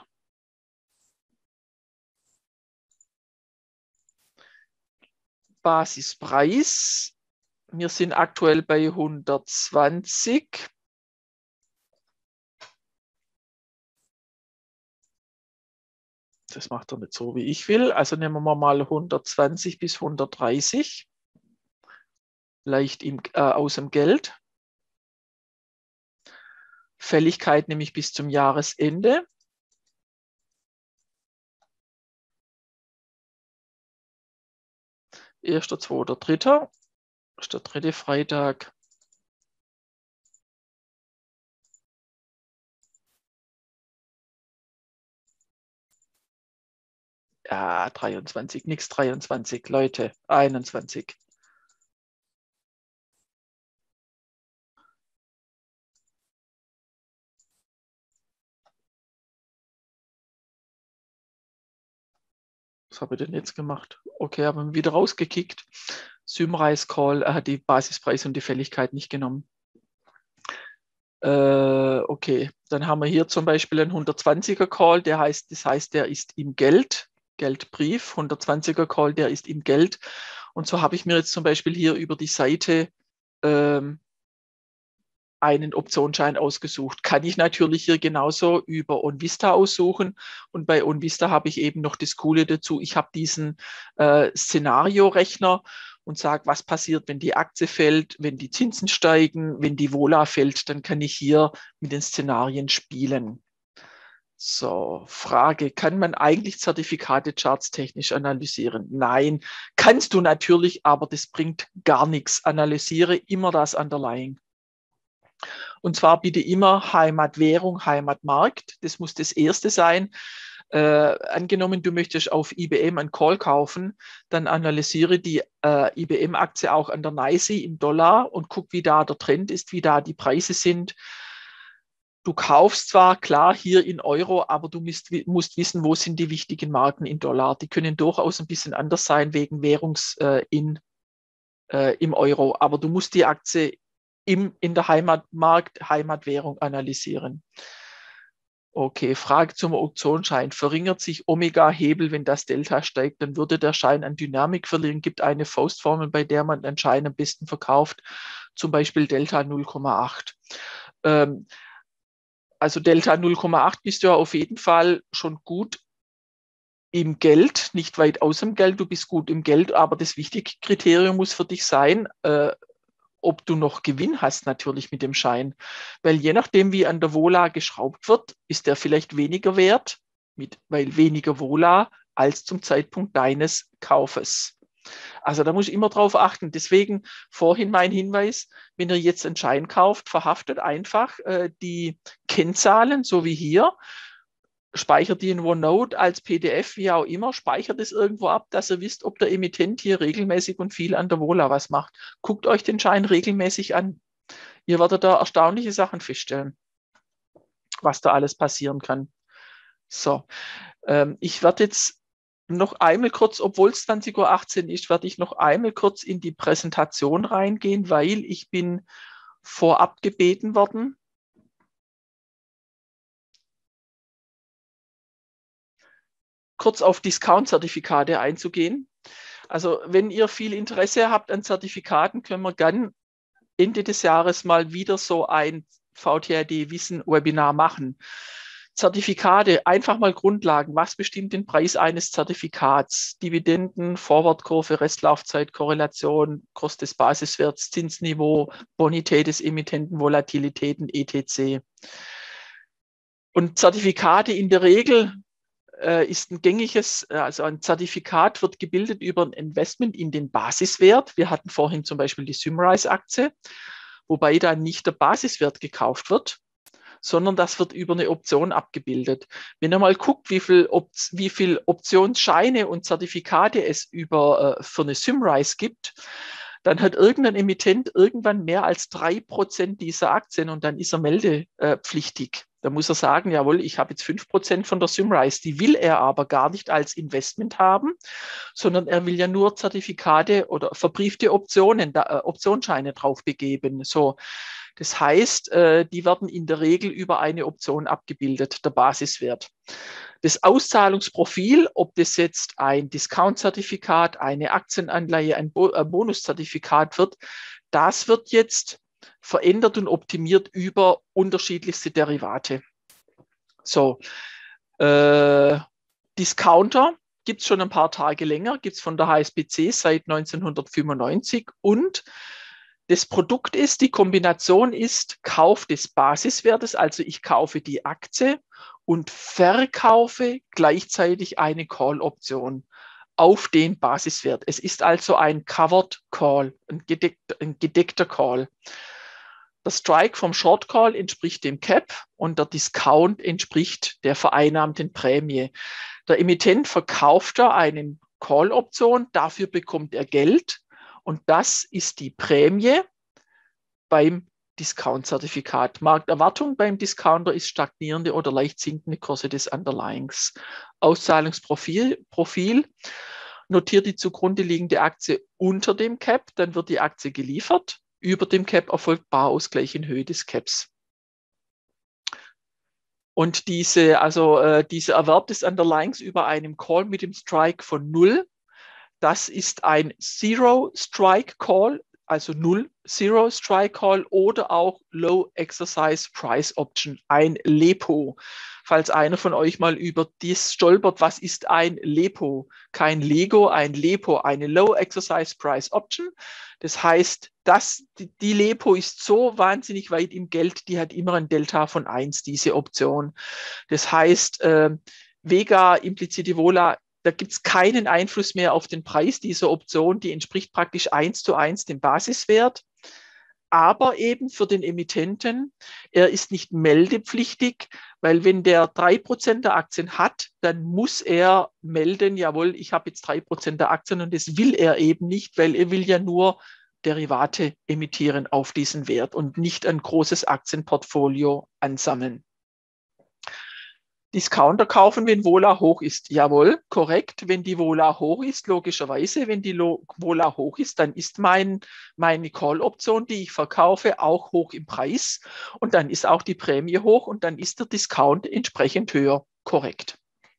A: Basispreis, wir sind aktuell bei 120. Das macht er nicht so, wie ich will. Also nehmen wir mal 120 bis 130. Leicht aus dem Geld. Fälligkeit nehme ich bis zum Jahresende. Erster, zweiter, dritter. Das ist der dritte Freitag. Ja, 23, nichts 23, Leute, 21. Was habe ich denn jetzt gemacht? Okay, haben wir wieder rausgekickt. Symrise Call, er hat die Basispreis und die Fälligkeit nicht genommen. Okay, dann haben wir hier zum Beispiel einen 120er Call, das heißt, der ist im Geld, Geldbrief, 120er Call, der ist im Geld. Und so habe ich mir jetzt zum Beispiel hier über die Seite einen Optionsschein ausgesucht. Kann ich natürlich hier genauso über OnVista aussuchen. Und bei OnVista habe ich eben noch das Coole dazu. Ich habe diesen Szenariorechner und sage, was passiert, wenn die Aktie fällt, wenn die Zinsen steigen, wenn die Vola fällt, dann kann ich hier mit den Szenarien spielen. So, Frage, kann man eigentlich Zertifikate chartstechnisch analysieren? Nein, kannst du natürlich, aber das bringt gar nichts. Analysiere immer das Underlying. Und zwar bitte immer Heimatwährung, Heimatmarkt. Das muss das erste sein. Angenommen, du möchtest auf IBM einen Call kaufen, dann analysiere die IBM-Aktie auch an der NYSE im Dollar und guck, wie da der Trend ist, wie da die Preise sind. Du kaufst zwar klar hier in Euro, aber du musst wissen, wo sind die wichtigen Marken in Dollar. Die können durchaus ein bisschen anders sein wegen im Euro, aber du musst die Aktie in der Heimatwährung analysieren. Okay, Frage zum Optionsschein. Verringert sich Omega-Hebel, wenn das Delta steigt, dann würde der Schein an Dynamik verlieren. Gibt eine Faustformel, bei der man den Schein am besten verkauft, zum Beispiel Delta 0,8. Also Delta 0,8 bist du ja auf jeden Fall schon gut im Geld, nicht weit aus dem Geld, du bist gut im Geld, aber das wichtige Kriterium muss für dich sein, ob du noch Gewinn hast natürlich mit dem Schein. Weil je nachdem, wie an der Vola geschraubt wird, ist der vielleicht weniger wert, weil weniger Vola als zum Zeitpunkt deines Kaufes. Also da muss ich immer drauf achten. Deswegen vorhin mein Hinweis, wenn ihr jetzt einen Schein kauft, verhaftet einfach die Kennzahlen, so wie hier, speichert die in OneNote als PDF, wie auch immer, speichert es irgendwo ab, dass ihr wisst, ob der Emittent hier regelmäßig und viel an der Vola was macht. Guckt euch den Schein regelmäßig an. Ihr werdet da erstaunliche Sachen feststellen, was da alles passieren kann. So, ich werde jetzt noch einmal kurz, obwohl es 20:18 Uhr ist, werde ich noch einmal kurz in die Präsentation reingehen, weil ich bin vorab gebeten worden, kurz auf Discount-Zertifikate einzugehen. Also wenn ihr viel Interesse habt an Zertifikaten, können wir dann Ende des Jahres mal wieder so ein VTRD-Wissen-Webinar machen. Zertifikate, einfach mal Grundlagen. Was bestimmt den Preis eines Zertifikats? Dividenden, Forwardkurve, Restlaufzeit, Korrelation, Kurs des Basiswerts, Zinsniveau, Bonität des Emittenten, Volatilitäten, etc. Und Zertifikate in der Regel ist ein gängiges, also ein Zertifikat wird gebildet über ein Investment in den Basiswert. Wir hatten vorhin zum Beispiel die Symrise-Aktie, wobei da nicht der Basiswert gekauft wird, sondern das wird über eine Option abgebildet. Wenn ihr mal guckt, wie viel Optionsscheine und Zertifikate es für eine Symrise gibt, dann hat irgendein Emittent irgendwann mehr als 3% dieser Aktien und dann ist er meldepflichtig. Da muss er sagen, jawohl, ich habe jetzt 5% von der Symrise, die will er aber gar nicht als Investment haben, sondern er will ja nur Zertifikate oder verbriefte Optionsscheine drauf begeben. So, das heißt, die werden in der Regel über eine Option abgebildet, der Basiswert. Das Auszahlungsprofil, ob das jetzt ein Discount-Zertifikat, eine Aktienanleihe, ein Bonuszertifikat wird, das wird jetzt verändert und optimiert über unterschiedlichste Derivate. So, Discounter gibt es schon ein paar Tage länger, gibt es von der HSBC seit 1995 und das Produkt ist, die Kombination ist Kauf des Basiswertes, also ich kaufe die Aktie und verkaufe gleichzeitig eine Call-Option auf den Basiswert. Es ist also ein Covered Call, ein gedeckter Call. Der Strike vom Short Call entspricht dem Cap und der Discount entspricht der vereinnahmten Prämie. Der Emittent verkauft da eine Call-Option, dafür bekommt er Geld und das ist die Prämie beim Discount-Zertifikat. Markterwartung beim Discounter ist stagnierende oder leicht sinkende Kurse des Underlyings. Auszahlungsprofil, notiert die zugrunde liegende Aktie unter dem Cap, dann wird die Aktie geliefert. Über dem Cap erfolgt Barausgleich in Höhe des Caps. Und dieser Erwerb des Underlyings über einem Call mit dem Strike von 0, das ist ein Zero Strike Call, also 0 Zero Strike Call oder auch Low Exercise Price Option, ein LEPO. Falls einer von euch mal über dies stolpert, was ist ein LEPO? Kein Lego, ein LEPO, eine Low Exercise Price Option. Das heißt, die LEPO ist so wahnsinnig weit im Geld, die hat immer ein Delta von 1, diese Option. Das heißt, Vega, implizite Vola, da gibt es keinen Einfluss mehr auf den Preis dieser Option, die entspricht praktisch 1:1 dem Basiswert. Aber eben für den Emittenten, er ist nicht meldepflichtig, weil wenn der 3% der Aktien hat, dann muss er melden, jawohl, ich habe jetzt 3% der Aktien und das will er eben nicht, weil er will ja nur Derivate emittieren auf diesen Wert und nicht ein großes Aktienportfolio ansammeln. Discounter kaufen, wenn Vola hoch ist. Jawohl, korrekt. Wenn die Vola hoch ist, logischerweise, wenn die Vola hoch ist, dann ist meine Call-Option, die ich verkaufe, auch hoch im Preis. Und dann ist auch die Prämie hoch und dann ist der Discount entsprechend höher. Korrekt.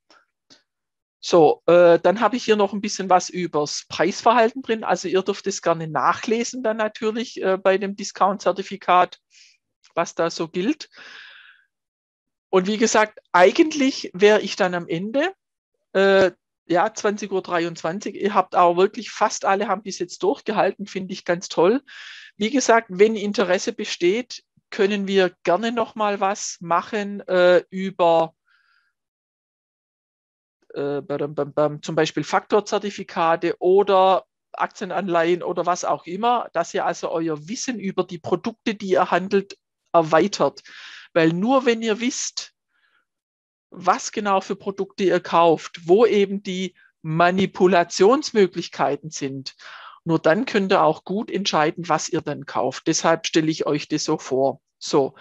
A: So, dann habe ich hier noch ein bisschen was übers Preisverhalten drin. Also ihr dürft es gerne nachlesen dann natürlich bei dem Discount-Zertifikat, was da so gilt. Und wie gesagt, eigentlich wäre ich dann am Ende, 20:23 Uhr. Ihr habt aber wirklich, fast alle haben bis jetzt durchgehalten, finde ich ganz toll. Wie gesagt, wenn Interesse besteht, können wir gerne noch mal was machen über zum Beispiel Faktorzertifikate oder Aktienanleihen oder was auch immer, dass ihr also euer Wissen über die Produkte, die ihr handelt, erweitert. Weil nur wenn ihr wisst, was genau für Produkte ihr kauft, wo eben die Manipulationsmöglichkeiten sind, nur dann könnt ihr auch gut entscheiden, was ihr dann kauft. Deshalb stelle ich euch das so vor. So,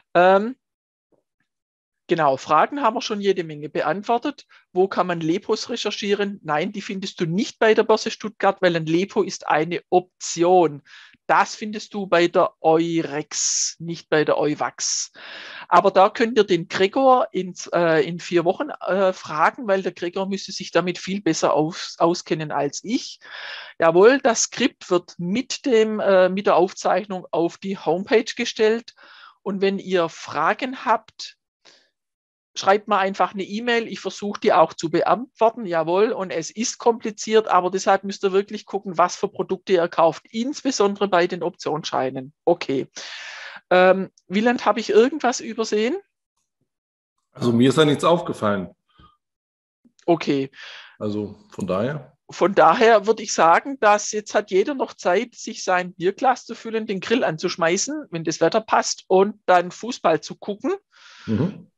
A: genau, Fragen haben wir schon jede Menge beantwortet. Wo kann man LEPOs recherchieren? Nein, die findest du nicht bei der Börse Stuttgart, weil ein LEPO ist eine Option. Das findest du bei der Eurex, nicht bei der Euwax. Aber da könnt ihr den Gregor in 4 Wochen fragen, weil der Gregor müsste sich damit viel besser auskennen als ich. Jawohl, das Skript wird mit der Aufzeichnung auf die Homepage gestellt. Und wenn ihr Fragen habt, schreibt mal einfach eine E-Mail, ich versuche die auch zu beantworten, jawohl, und es ist kompliziert, aber deshalb müsst ihr wirklich gucken, was für Produkte ihr kauft, insbesondere bei den Optionsscheinen. Okay. Wieland, habe ich irgendwas übersehen?
B: Also mir ist da nichts aufgefallen.
A: Okay.
B: Also von daher.
A: von daher würde ich sagen, dass jetzt hat jeder noch Zeit, sich sein Bierglas zu füllen, den Grill anzuschmeißen, wenn das Wetter passt, und dann Fußball zu gucken.
B: Mhm.